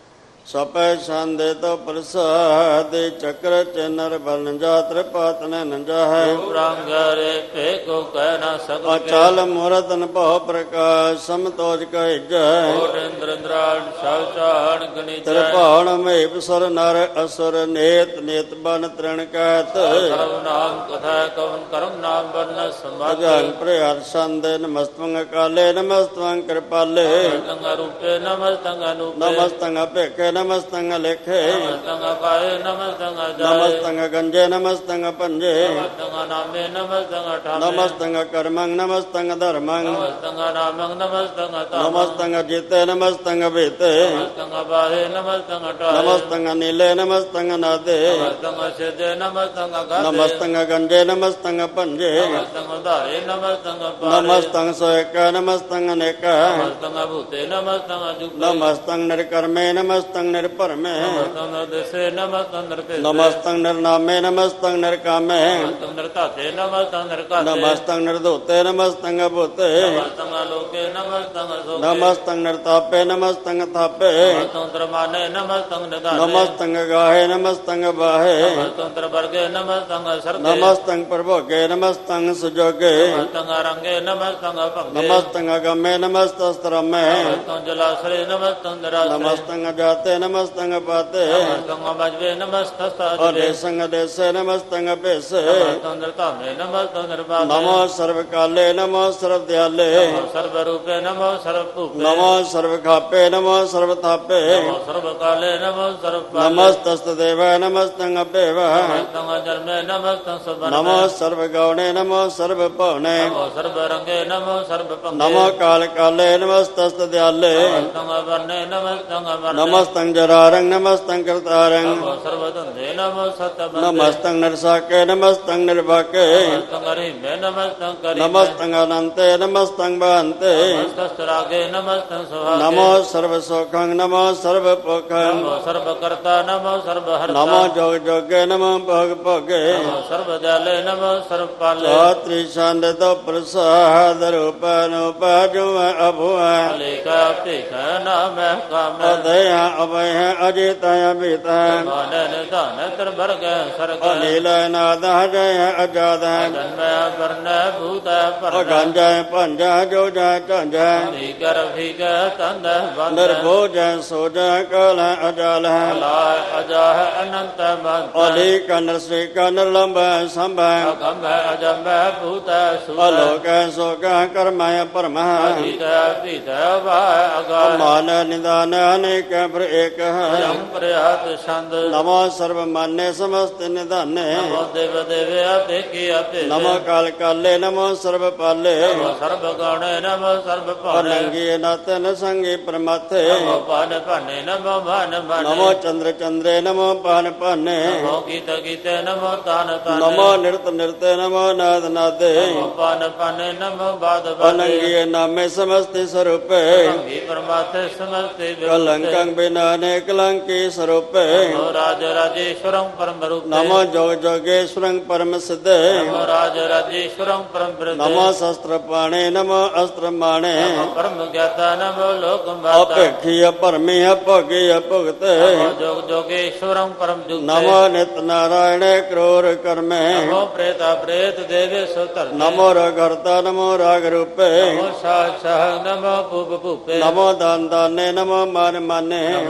ਸਪੈ ਛੰਦੇ ਤੋ ਪ੍ਰਸਾਦ ਚੱਕਰ ਚਨਰ ਬਲਨ ਜਾਤਰ ਪਾਤਨ ਨੰਜਾ ਹੈ। ਰੰਗਰੇ ਪੇ ਕੋ ਕਹਿ ਨਾ ਸਕੋ। ਅਚਲ ਮੂਰਤਨ ਭਉ ਪ੍ਰਕਾਸ਼ ਸਮਤੋਜ ਕਹਿ ਜੈ। ਕੋਟ ਇੰਦਰ ਇੰਦਰਾਲ ਸਭ ਚਾਹਣ ਗਣੀ ਤਰ ਜੈ। ਭਾਵਨ ਮਹਿ ਸੁਰ ਨਰ ਅਸੁਰ ਨੇਤ ਨੇਤ ਬਨ ਤ੍ਰਿਣ ਕਹਿਤ। ਕਰਮ ਨਾਮ ਕਥਾ ਕਵਨ ਕਰਮ ਨਾਮ ਬਰਨ ਸਮਤ। ਅਜੰਗ ਪ੍ਰਯਾਰ ਸੰਦੇ ਨਮਸਤਵੰਗ ਕਾਲੇ ਨਮਸਤਵੰਗ ਕਿਰਪਾਲੇ। ਨਮਸਤੰਗ ਰੂਪੇ ਨਮਸਤੰਗ ਅਨੂਪੇ। ਨਮਸਤੰਗ ਭੇਖੇ ਨਮਸਤੰਗ ਲੇਖੇ। ਨਮਸਤੰਗ ਕਾਏ ਨਮਸਤੰਗ ਜਾਏ। ਨਮਸਤੰਗ ਗੰਜੇ ਨਮਸਤੰਗ ਪੰਜੇ। ਨਮਸਤੰਗ ਨਾਮੇ ਨਮਸਤੰਗ ਠਾਮੇ। ਨਮਸਤੰਗ ਕਰਮੰਗ ਨਮਸਤੰਗ ਧਰਮੰਗ। ਨਮਸਤੰਗ ਨਾਮੰਗ ਨਮਸਤੰਗ ਤਾਮੰਗ। ਨਮਸਤੰਗ ਜੀਤੇ ਨਮਸਤੰਗ ਭੀਤੇ। ਨਮਸਤੰਗ ਬਾਹੇ ਨਮਸਤੰਗ ਟਾਹੇ। ਨਮਸਤੰਗ ਨੀਲੇ ਨਮਸਤੰਗ ਨਾਦੇ। ਨਮਸਤੰਗ ਸਿੱਧੇ ਨਮਸਤੰਗ ਗਾਦੇ। ਨਮਸਤੰਗ ਗੰਜੇ ਨਮਸਤੰਗ ਪੰਜੇ। ਨਮਸਤੰਗ ਧਾਰੇ ਨਮਸਤੰਗ ਪਾਰੇ। ਨਮਸਤੰਗ ਸੋਇਕ ਨਮਸਤੰਗ ਨੇਕ। ਨਮਸਤੰਗ ਭੂਤੇ ਨਮਸਤੰਗ ਜੁਗੇ। ਨਮਸਤੰਗ ਨਿਰਕਰਮੇ ਨਮਸਤੰਗ ਨਿਰਭਰਮੇ। ਨਮਸਤੰਗ ਦਿਸੇ ਨਮਸਤੰਗ ਨਿਰਭੇਦੇ। ਨਮਸਤੰਗ ਨਿਰਨਾਮੇ ਨਮਸਤੰਗ ਨਿਰਕਾਮੇ। ਨਮਸਤੰਗ ਨਿਰਧਾਤੇ ਨਮਸਤੰਗ ਨਿਰਘਾਤੇ। ਨਮਸਤੰਗ ਨਿਰਧੂਤੇ ਨਮਸਤੰਗ ਭੂਤੇ। ਨਮਸਤੰਗ ਲੋਕੇ ਨਮਸਤੰਗ ਸੋਕੇ। ਨਮਸਤੰਗ ਨਿਰਤਾਪੇ ਨਮਸਤੰਗ ਥਾਪੇ। ਨਮਸਤੰਗ ਤਰਮਾਨੇ ਨਮਸਤੰਗ ਨਿਧਾਨੇ। ਨਮਸਤੰਗ ਗਾਹੇ ਨਮਸਤੰਗ ਬਾਹੇ। ਨਮਸਤੰਗ ਤਰਵਰਗੇ ਨਮਸਤੰਗ ਸਰਗੇ। ਨਮਸਤੰਗ ਪ੍ਰਭੋਗੇ ਨਮਸਤੰਗ ਸੁਜੋਗੇ। ਨਮਸਤੰਗ ਰੰਗੇ ਨਮਸਤੰਗ ਭੰਗੇ। ਨਮਸਤੰਗ ਗਮੇ ਨਮਸਤਸਤਰਮੇ। ਨਮਸਤੰਗ ਜਲਾਸਰੇ ਨਮਸਤੰਗ ਦਰਾਸਰੇ। ਨਮਸਤੰਗ ਜਾਤੇ ਨਮਸਤੰਗ ਪਾਤੇ। ਨਮਸਤੰਗ ਬਜਵੇ ਨਮਸਤਸਤਾਜਵੇ। ਦੇਸੰਗ ਦੇਸੇ ਨਮਸਤੰਗ ਭੇਸੇ। ਨਮਸਤੰਗ ਨਿਰਧਾਮੇ ਨਮਸਤੰਗ ਨਿਰਭਾਵੇ। ਨਮੋ ਸਰਵ ਕਾਲੇ ਨਮੋ ਸਰਵ ਦਿਆਲੇ। ਨਮੋ ਸਰਬ ਰੂਪੇ ਨਮੋ ਸਰਬ ਭੂਪੇ। ਨਮੋ ਸਰਵ ਖਾਪੇ ਨਮੋ ਸਰਵ ਥਾਪੇ। ਨਮੋ ਸਰਬ ਕਾਲੇ ਨਮੋ ਸਰਬ ਪਾਲੇ। ਨਮਸਤਸਤ ਦੇਵ ਨਮਸਤੰਗ ਭੇਵ। ਨਮਸਤੰਗ ਜਨਮੇ ਨਮਸਤੰਗ ਸੁਬਰਨੇ। ਨਮੋ ਸਰਵ ਗੌਣੇ ਨਮੋ ਸਰਵ ਭਵਨੇ। ਨਮੋ ਸਰਬ ਰੰਗੇ ਨਮੋ ਸਰਬ ਭੰਗੇ। ਨਮੋ ਕਾਲ ਕਾਲੇ ਨਮਸਤਸਤ ਦਿਆਲੇ। ਨਮਸਤੰਗ ਵਰਨੇ ਨਮਸਤੰਗ ਵਰਨੇ। ਨਮਸਤੰਗ ਜਰਾਰੰਗ ਨਮਸਤੰਗ ਕਰਤਾਰੰਗ। ਨਮੋ ਸਰਬ ਧੰਦੇ ਨਮੋ ਸਤ ਬੰਦੇ। ਨਮਸਤੰਗ ਨਿਰਸਾਕੇ ਨਮਸਤੰਗ ਨਿਰਭਾਕੇ। ਨਮਸਤੰਗ ਹਰਿਮੇ ਨਮਸਤੰਗ ਕਰੀਮੇ। ਨਮਸਤੰਗ ਅਨੰਤੇ ਨਮਸਤੰਗ ਬਹੰਤੇ। ਨਮਸਤਸਤ ਰਾਗੇ ਨਮਸਤੰਗ ਸੁਹਾਗੇ। ਨਮੋ ਸਰਵ ਸੁਖੰ ਨਮੋ ਸਰਵ ਭੁਖੰ। ਨਮੋ ਸਰਬ ਕਰਤਾ ਨਮੋ ਸਰਬ ਹਰਤਾ। ਨਮੋ ਜੋਗ ਜੋਗੇ ਨਮੋ ਭੋਗ ਭੋਗੇ। ਨਮੋ ਸਰਬ ਦਿਆਲੇ ਨਮੋ ਸਰਬ ਪਾਲੇ। ਸਾਤਰੀ ਛੰਦ ਤੋ ਪ੍ਰਸਾਦ ਰੂਪ ਅਨੂਪ ਜੁਵ ਅਭੁਆ। ਲੇਖਾ ਭੇਖਾ ਨਾਮੈ ਕਾਮੈ। ਅਦਇਆ ਅਭੈ ਅਜਿਤ ਅਭਿਤ। ਮਾਨੈ ਨਿਧਾਨੈ ਤਰਬਰਗ ਸਰਗ। ਅਨੀਲ ਨਾਦ ਜੈ ਅਜਾਦ। ਜਨਮੈ ਵਰਨੈ ਭੂਤੈ ਭਰਨੈ। ਅਗੰਜੈ ਭੰਜੈ ਜੋ ਜੈ ਝੰਜੈ। ਭੀਕਰ ਭੀਗੈ ਤੰਦੈ ਬੰਦੈ। ਨਿਰਭੋਜੈ ਸੋਜੈ ਕਲ ਅਜਲ। ਲਾਇ ਅਜਾਹ ਅਨੰਤ ਬੰਤੈ। ਅਲੀ ਕਨਰ ਸੇ ਕਨਰ ਲੰਬੈ ਸੰਭੈ। ਅਗੰਭੈ ਅਜੰਭੈ ਭੂਤੈ ਸੂਤੈ। ਅਲੋਕੈ ਸੋਗੈ ਕਰਮੈ ਪਰਮੈ। ਅਜੀਤੈ ਭੀਤੈ ਵਾਇ ਅਗਾਇ। ਮਾਨ ਨਿਦਾਨ ਅਨੇਕ ਪਰ ਏਕ। ਅਯੰ ਪ੍ਰਿਆਤ ਛੰਦ। ਨਮੋ ਸਰਬ ਮਾਨੇ ਸਮਸਤ ਨਿਧਾਨੇ। ਨਮੋ ਦੇਵ ਦੇਵੇ ਆਪੇਕੀ ਆਪੇ। ਨਮੋ ਕਾਲ ਕਾਲੇ ਨਮੋ ਸਰਬ ਪਾਲੇ। ਨਮੋ ਸਰਬ ਗਾਣੇ ਨਮੋ ਸਰਬ ਭਾਣੇ। ਅਨੰਗੀ ਨਾਤਨ ਸੰਗੀ ਪ੍ਰਮਾਥੇ। ਨਮੋ ਪਾਨ ਭਾਨੇ ਨਮੋ ਭਾਨ ਭਾਨੇ। ਨਮੋ ਚੰਦਰ ਚੰਦਰੇ ਨਮੋ ਪਾਨ ਪਾਨੇ। ਨਮੋ ਗੀਤ ਗੀਤੇ ਨਮੋ ਤਾਨ ਤਾਨੇ। ਨਮੋ ਨਿਰਤ ਨਿਰਤੇ ਨਮੋ ਨਾਦ ਨਾਦੇ। ਨਮੋ ਪਾਨ ਭਾਨੇ ਨਮੋ ਬਾਦ ਬਾਦੇ। ਅਨੰਗੀ ਨਾਮੇ ਸਮਸਤ ਸਰੂਪੇ। ਭੰਗੀ ਪਰਮਾਤਿ ਸਮਸਤੇ ਕਲੰਕੰ ਬਿਨਾ ਨੇ ਕਲੰਕੀ ਸਰੂਪੇ। ਨਮੋ ਰਾਜ ਰਾਜੇਸ਼ਵਰੰ ਪਰਮ ਰੂਪੇ। ਨਮੋ ਜੋਗ ਜੋਗੇਸ਼ਵਰੰ ਪਰਮ ਸਿੱਧੇ। ਨਮੋ ਰਾਜ ਰਾਜੇਸ਼ਵਰੰ ਪਰਮ ਬ੍ਰਹਦੇ। ਨਮੋ ਸ਼ਸਤਰ ਪਾਣੇ ਨਮੋ ਅਸਤਰ ਮਾਣੇ। ਨਮੋ ਪਰਮ ਗਿਆਤਾ ਨਮੋ ਲੋਕ ਮਾਤਾ। ਅਪੇਖੀ ਅਪਰਮੀ ਅਭੋਗੀ ਅਭੁਗਤੇ। ਨਮੋ ਜੋਗ ਜੋਗੇਸ਼ਵਰੰ ਪਰਮ ਜੁਗਤੇ। ਨਮੋ ਨਿਤ ਨਾਰਾਇਣੇ ਕਰੋਰ ਕਰਮੇ। ਨਮੋ ਪ੍ਰੇਤਾ ਪ੍ਰੇਤ ਦੇਵੇ ਸੋ ਧਰਤੇ। ਨਮੋ ਰਗਰਤਾ ਨਮੋ ਰਾਗ ਰੂਪੇ। ਨਮੋ ਸਾਹ ਸਾਹ ਨਮੋ ਭੂਪ ਭੂਪੇ। ਨਮੋ ਦਾਨ ਦਾਨੇ ਨਮੋ ਮਾਨ ਮਾਨੇ। ਨਮੋ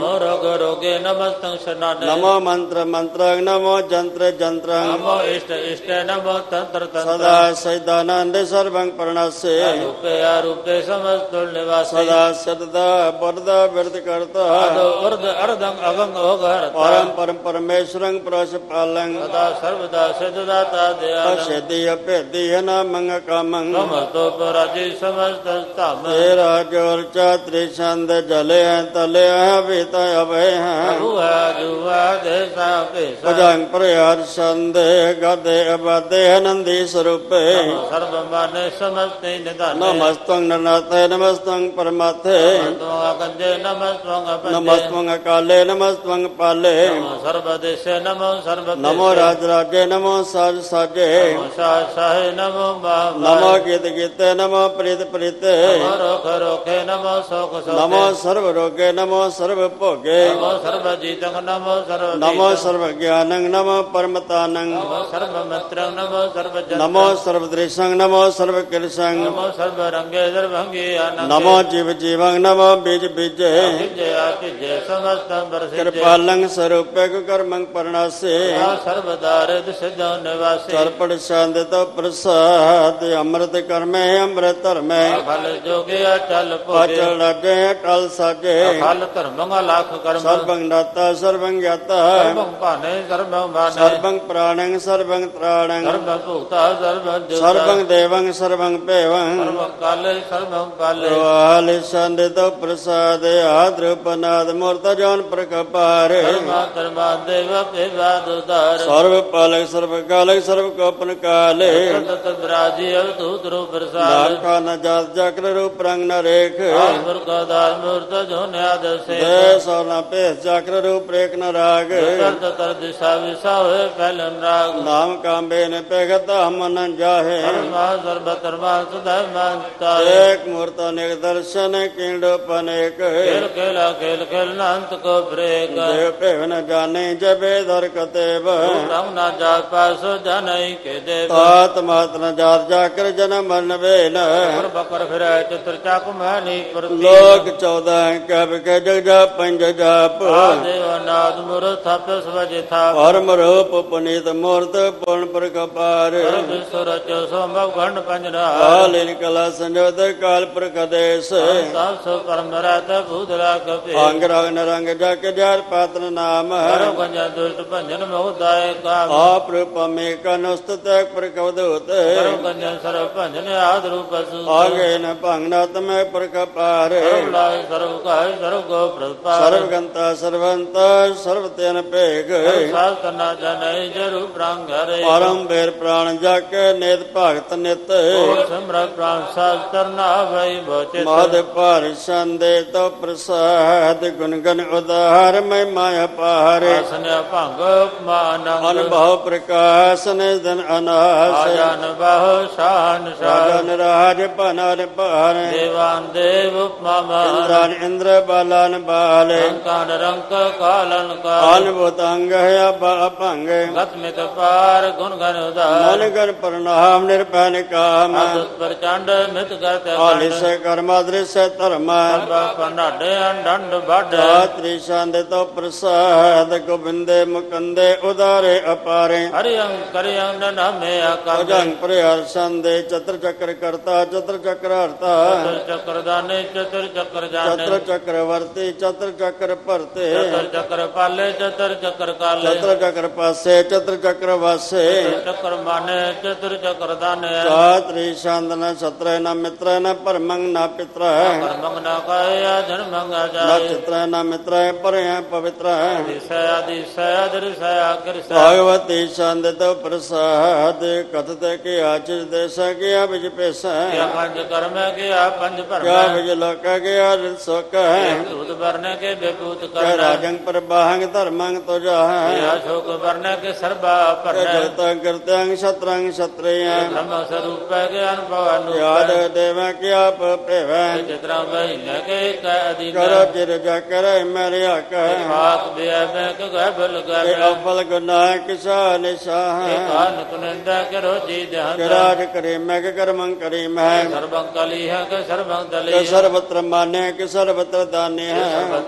ਨਮੋ ਰੋਗ ਰੋਗੇ ਨਮਸਤੰ ਸ਼ਰਨਾਨੇ ਨਮੋ ਮੰਤਰ ਮੰਤਰੰ ਨਮੋ ਜੰਤਰ ਜੰਤਰੰ ਨਮੋ ਇਸ਼ਟ ਇਸ਼ਟ ਨਮੋ ਤੰਤਰ ਤੰਤਰ ਸਦਾ ਸੈਦਾਨੰਦ ਸਰਬੰ ਪ੍ਰਣਸੇ ਰੂਪੇ ਆਰੂਪੇ ਸਮਸਤੁਲ ਨਿਵਾਸੇ ਸਦਾ ਸਦਾ ਬਰਦਾ ਬਿਰਦ ਕਰਤਾ ਆਦੋ ਉਰਦ ਅਰਦੰ ਅਗੰਗ ਹੋਗਰਤਾ ਪਰਮ ਪਰਮ ਪਰਮੇਸ਼ਰੰ ਪ੍ਰਸ ਪਾਲੰ ਸਦਾ ਸਰਬਦਾ ਸਿਧਦਾਤਾ ਦਿਆਲ ਅਸਿਧਿ ਅਭੇਦਿ ਅਨਾਮੰਗ ਕਾਮੰ ਸਮਸਤੋ ਪਰਾਜੀ ਸਮਸਤ ਧਮ ਤੇਰਾ ਜੋਰ ਚਾਤ੍ਰਿ ਛੰਦ ਜਲੇ ਤਲਿਆ ਵਿਤ ਅਵੇ ਹੈ ਰੂਹਾ ਜੁਵਾ ਦੇਸਾ ਭੇਸਾ ਭਜੰ ਪ੍ਰਯਾਰ ਛੰਦ ਗਦੇ ਅਬਾਦੇ ਆਨੰਦੀ ਸਰੂਪੇ ਸਰਬ ਮਾਨੇ ਸਮਸਤੇ ਨਿਧਾਨੇ ਨਮਸਤੰ ਨਰਨਾਥੇ ਨਮਸਤੰ ਪਰਮਾਥੇ ਨਮਸਤੰ ਅਕੰਜੇ ਨਮਸਤੰ ਅਪੰਜੇ ਨਮਸਤੰ ਅਕਾਲੇ ਨਮਸਤੰ ਪਾਲੇ ਨਮੋ ਸਰਬ ਦੇਸੇ ਨਮੋ ਸਰਬ ਨਮੋ ਰਾਜ ਰਾਜੇ ਨਮੋ ਸਾਜ ਸਾਜੇ ਨਮੋ ਸ਼ਾਹ ਸ਼ਾਹੇ ਨਮੋ ਬਾਬਾ ਨਮੋ ਗੀਤ ਗੀਤੇ ਨਮੋ ਪ੍ਰੀਤ ਪ੍ਰੀਤੇ ਨਮੋ ਰੋਖ ਰੋਖੇ ਨਮੋ ਸੋਖ ਸੋਖੇ ਨਮੋ ਸਰਬ ਰੋਗੇ ਨਮੋ ਸਰਬ ਭੋਗੇ ਨਮੋ ਸਰਬ ਜੀਤੰ ਨਮੋ ਸਰਬ ਨਮੋ ਸਰਬ ਗਿਆਨੰ ਨਮੋ ਪਰਮਤਾਨੰ ਨਮੋ ਸਰਬ ਮੰਤਰੰ ਨਮੋ ਸਰਬ ਜਨ ਨਮੋ ਸਰਬ ਦ੍ਰਿਸ਼ੰ ਨਮੋ ਸਰਬ ਕਿਰਸੰ ਨਮੋ ਸਰਬ ਰੰਗੇ ਸਰਬੰਗੀ ਆਨੰਦ ਨਮੋ ਜੀਵ ਜੀਵੰ ਨਮੋ ਬੀਜ ਬੀਜੇ ਜਿਜੇ ਆਜੇ ਸਮਸਤੰ ਬਰਸਿਜੇ ਕਿਰਪਾਲੰ ਸਰੂਪੇ ਕੁ ਕਰਮੰ ਪਰਣਾਸੇ ਸਰਬਦਾਰਿਦ ਸਿਧੋ ਨਿਵਾਸੀ ਸਰਪੜ ਸੰਦ ਤੋ ਪ੍ਰਸਾਦ ਅੰਮ੍ਰਿਤ ਕਰਮੇ ਅੰਮ੍ਰਿਤ ਧਰਮੇ ਫਲ ਜੋਗਿਆ ਚਲ ਭੋਗੇ ਅਚਲ ਰਾਜੇ ਅਟਲ ਸਾਜੇ ਫਲ ਧਰਮੰਗਾ ਲੱਖ ਕਰਮ ਸਰਬੰ ਦਾਤਾ ਸਰਬੰ ਗਿਆਤਾ ਸਰਬੰ ਭਾਨੇ ਸਰਬੰ ਬਾਨੇ ਸਰਬੰ ਪ੍ਰਾਣੰ ਸਰਬੰ ਤ੍ਰਾਣੰ ਸਰਬੰ ਭੂਤਾ ਸਰਬੰ ਜੁਤਾ ਸਰਬੰ ਦੇਵੰ ਸਰਬੰ ਭੇਵੰ ਸਰਬੰ ਕਾਲੇ ਸਰਬੰ ਪਾਲੇ ਵਾਲ ਸੰਦ ਤੋ ਪ੍ਰਸਾਦ ਆਦਰਪਨਾਦ ਮੂਰਤ ਜਨ ਪ੍ਰਕਪਾਰ ਧਰਮਾ ਧਰਮਾ ਦੇਵ ਭੇਵਾਦ ਉਦਾਰ ਸਰਬ ਪਾਲਕ ਸਰਬ ਕਾਲਕ ਸਰਬ ਕੋਪਨ ਕਾਲੇ ਤਤ ਬਰਾਜੀ ਅਵਧੂਤ ਰੂਪ ਪ੍ਰਸਾਦ ਨਾਖਾ ਨ ਜਾਤ ਜਕਰ ਰੂਪ ਰੰਗ ਨ ਰੇਖ ਆਸੁਰ ਕਾ ਦਾਰ ਮੂਰਤ ਜੋ ਨਿਆਦ ਸੇ ਦੇ ਸੋ ਨ ਭੇਸ ਜਕਰ ਰੂਪ ਰੇਖ ਨ ਰਾਗ ਤਰਤ ਤਰ ਦਿਸ਼ਾ ਵਿਸਾ ਹੋਏ ਫੈਲਨ ਰਾਗ ਨਾਮ ਕਾਂਬੇ ਨ ਭਗਤ ਮਨ ਜਾਹੇ ਧਰਮਾ ਸਰਬ ਧਰਮਾ ਸਦਾ ਮੰਤਾ ਏਕ ਮੂਰਤ ਅਨੇਕ ਦਰਸ਼ਨ ਕਿੰਡਪ ਅਨੇਕ ਖੇਲ ਖੇਲਾ ਖੇਲ ਖੇਲ ਅੰਤ ਕੋ ਬ੍ਰੇਕ ਦੇਵ ਭੇਵ ਨ ਜਾਣੇ ਜਬੇ ਦਰ ਕਤੇਬ ਰੰਗ ਨਾ ਜਾ ਪਾਸ ਜਨਈ ਕੇ ਦੇਵ ਤਾਤ ਮਾਤ ਨ ਜਾਤ ਜਾਕਰ ਜਨਮ ਮਰਨ ਵੇਲ ਬਕਰ ਬਕਰ ਫਿਰੈ ਚਤੁਰ ਚੱਕ ਮਹਿਨੀ ਪ੍ਰਤੀ ਲੋਕ ਚੌਦਾਂ ਕਬ ਕੇ ਜਗ ਜਾ ਪੰਜ ਜਾਪ ਦੇਵ ਨਾਦ ਮੁਰ ਥਪ ਸਵਜ ਥਾ ਪਰਮ ਰੂਪ ਪੁਨੀਤ ਮੂਰਤ ਪੂਰਨ ਪ੍ਰਕਪਾਰ ਵਿਸੁਰ ਚ ਸੋਮਭ ਖੰਡ ਪੰਜਰਾ ਕਾਲਿਨ ਕਲਾ ਸੰਜੋਤ ਕਾਲ ਪ੍ਰਕਦੇਸ਼ ਸਭ ਸੋ ਪਰਮ ਰਤ ਭੂਦਰਾ ਕਪੇ ਅੰਗ ਰੰਗ ਰੰਗ ਜਗ ਜਰ ਪਾਤਨ ਨਾਮ ਕਰੋ ਗੰਜਾ ਦੁਸ਼ਟ ਭੰਜਨ ਮੋਹ ਦਾਇ ਕਾਮ ਆਪ ਰੂਪਮੇ ਕਨੁਸਤਤ ਪ੍ਰਕਵਦੂਤ ਕਰੋ ਗੰਜਾ ਸਰਬ ਭੰਜਨ ਆਦ ਰੂਪ ਸੂ ਆਗੇ ਨ ਭੰਗਨਾ ਤਮੈ ਪ੍ਰਕਪਾਰ ਸਰਬ ਲਾਇ ਸਰਬ ਕਾਇ ਸਰਬ ਗੋ ਪ੍ਰਤਪਾਰ ਸਰਵ ਗੰਤਾ ਸਰਵੰਤ ਸਰਵ ਤੈਨ ਭੇਗ ਸਾਧ ਕਰਨਾ ਜਨੈ ਜਰੂ ਪ੍ਰੰਗ ਹਰੇ ਪਰਮ ਬੇਰ ਪ੍ਰਾਣ ਜਗ ਨਿਤ ਭਗਤ ਨਿਤ ਸਮਰ ਪ੍ਰਾਨ ਸਾਸਤਰ ਨਾ ਭਈ ਬਚਿਤ ਮਾਦ ਭਾਰ ਸੰਦੇ ਤੋ ਪ੍ਰਸਾਦ ਗੁਣ ਗਨ ਉਦਾਰ ਮੈਂ ਮਾਇਆ ਪਾਰੇ ਆਸਨਿ ਭੰਗ ਉਪਮਾਨ ਅਨੁਭਵ ਪ੍ਰਕਾਸ਼ ਨਿਦਨ ਅਨਾਸ ਆਜਨ ਬਹੁ ਸ਼ਾਨ ਸ਼ਾਨ ਰਾਜਨ ਰਾਜ ਪਨਰ ਭਾਰ ਦੇਵਾਨ ਦੇਵ ਉਪਮਾ ਮਾਨ ਇੰਦਰਾਨ ਇੰਦਰ ਬਾਲਨ ਬਾਲ ਰੰਕਾਨ ਰੰਕ ਕਾਲਨ ਕਾਲ ਅਨੁਭੂਤ ਅੰਗ ਹੈ ਭੰਗ ਗਤ ਮਿਤ ਪਾਰ ਗੁਣ ਗਨ ਉਦਾਰ ਮਨ ਗਨ ਪ੍ਰਣਾਮ ਨਿਰਭੈ ਕਾਮ ਅਦੁਤ ਪ੍ਰਚੰਡ ਮਿਤ ਕਰਤੇ ਆਲਿਸ ਕਰਮ ਦ੍ਰਿਸ਼ ਧਰਮ ਸਰਬ ਪਨਾਡੇ ਡੰਡ ਵੱਡ ਰਾਤਰੀ ਸੰਦ ਤੋ ਪ੍ਰਸਾਦ ਗੋਬਿੰਦੇ ਮੁਕੰਦੇ ਉਦਾਰੇ ਅਪਾਰੇ ਹਰਿਯੰ ਕਰਿਯੰ ਨਮੇ ਆਕਾਸ਼ ਭਜੰ ਪ੍ਰਯਾਰ ਸੰਦੇ ਚਤਰ ਚੱਕਰ ਕਰਤਾ ਚਤਰ ਚੱਕਰ ਹਰਤਾ ਚਤੁਰ ਚੱਕਰ ਦਾਨੇ ਚਤੁਰ ਚੱਕਰ ਜਾਣੇ ਚਤਰ ਚੱਕਰ ਵਰਤੇ ਚਤਰ ਚੱਕਰ ਭਰਤੇ ਚਤੁਰ ਚੱਕਰ ਪਾਲੇ ਚਤੁਰ ਚੱਕਰ ਕਾਲੇ ਚਤਰ ਚੱਕਰ ਪਾਸੇ ਚਤਰ ਚੱਕਰ ਵਾਸੇ ਚਤੁਰ ਚੱਕਰ ਮਾਨੇ ਚਤੁਰ ਚੱਕਰ ਦਾਨੇ ਚਾਤਰੀ ਸੰਦਨ ਸਤਰੇ ਨ ਮਿਤਰੇ ਨ ਪਰਮੰ ਨ ਪਿਤਰ ਕਰਮੰਗ ਨਾ ਕਾਇਆ ਧਰਮੰਗ ਨ ਜਾਏ ਚਿਤਰੇ ਨ ਮਿਤਰੇ ਪਰਿਆ ਪਵਿੱਤਰ ਦਿਸੈ ਦਿਸੈ ਦ੍ਰਿਸੈ ਕਿਰਸੈ ਭਾਗਵਤੀ ਸੰਦ ਤੋ ਪ੍ਰਸਾਦ ਕਥਤ ਕੇ ਆਚ ਦੇਸ ਗਿਆ ਵਿਜ ਪੈਸਾ ਕਿਆ ਪੰਜ ਕਰਮ ਕਿਆ ਪੰਜ ਕਿਆ ਭਰਮ ਵਿਜ ਲੋਕ ਗਿਆ ਰਿਤ ਸੁਖ ਦੂਤ ਵਰਨੇ ਕੇ ਬੇਪੂਤ ਕੈ ਕਰਨਾ ਰਾਜੰ ਪ੍ਰਬਾਹੰ ਧਰਮੰ ਤੁਜਾ ਕਿਆ ਸ਼ੋਕ ਵਰਨੇ ਕੇ ਸਰਬਾ ਭਰਨਾ ਜਗਤ ਕਰਤੰ ਸ਼ਤਰੰ ਸ਼ਤਰਿਯ ਧਰਮ ਸਰੂਪ ਕੇ ਅਨੁਭਵ ਅਨੁਪੈ ਯਾਦ ਦੇਵ ਕਿਆ ਭੇਵੈ ਜਿਤਨਾ ਬਹਿਨ ਕੇ ਕੈ ਅਧੀਨ ਕਰੋ ਜਿਰ ਜਾ ਕਰੈ ਮਰਿਆ ਕੈ ਆਕ ਬਿਆ ਮੈਂ ਕਿ ਗੈ ਬਲ ਤੇ ਗੈ ਅਵਲ ਗੁਨਾਹ ਕਿਸਾ ਨਿਸ਼ਾਹ ਕਾਨ ਕੁਨੰਦਾ ਕਰੋ ਜੀ ਧਿਆਨ ਰਾਜ ਕਰੇ ਮੈਂ ਕਿ ਕਰਮੰ ਕਰੀ ਮੈਂ ਸਰਬੰ ਕਲੀ ਹੈ ਕਿ ਸਰਬੰ ਦਲੀ ਕਿ ਸਰਬਤਰ ਮਾਨਿਆ ਕਿ ਸਰਬਤਰ ਦਾਨਿ ਹੈ ਸਰਬਤਰ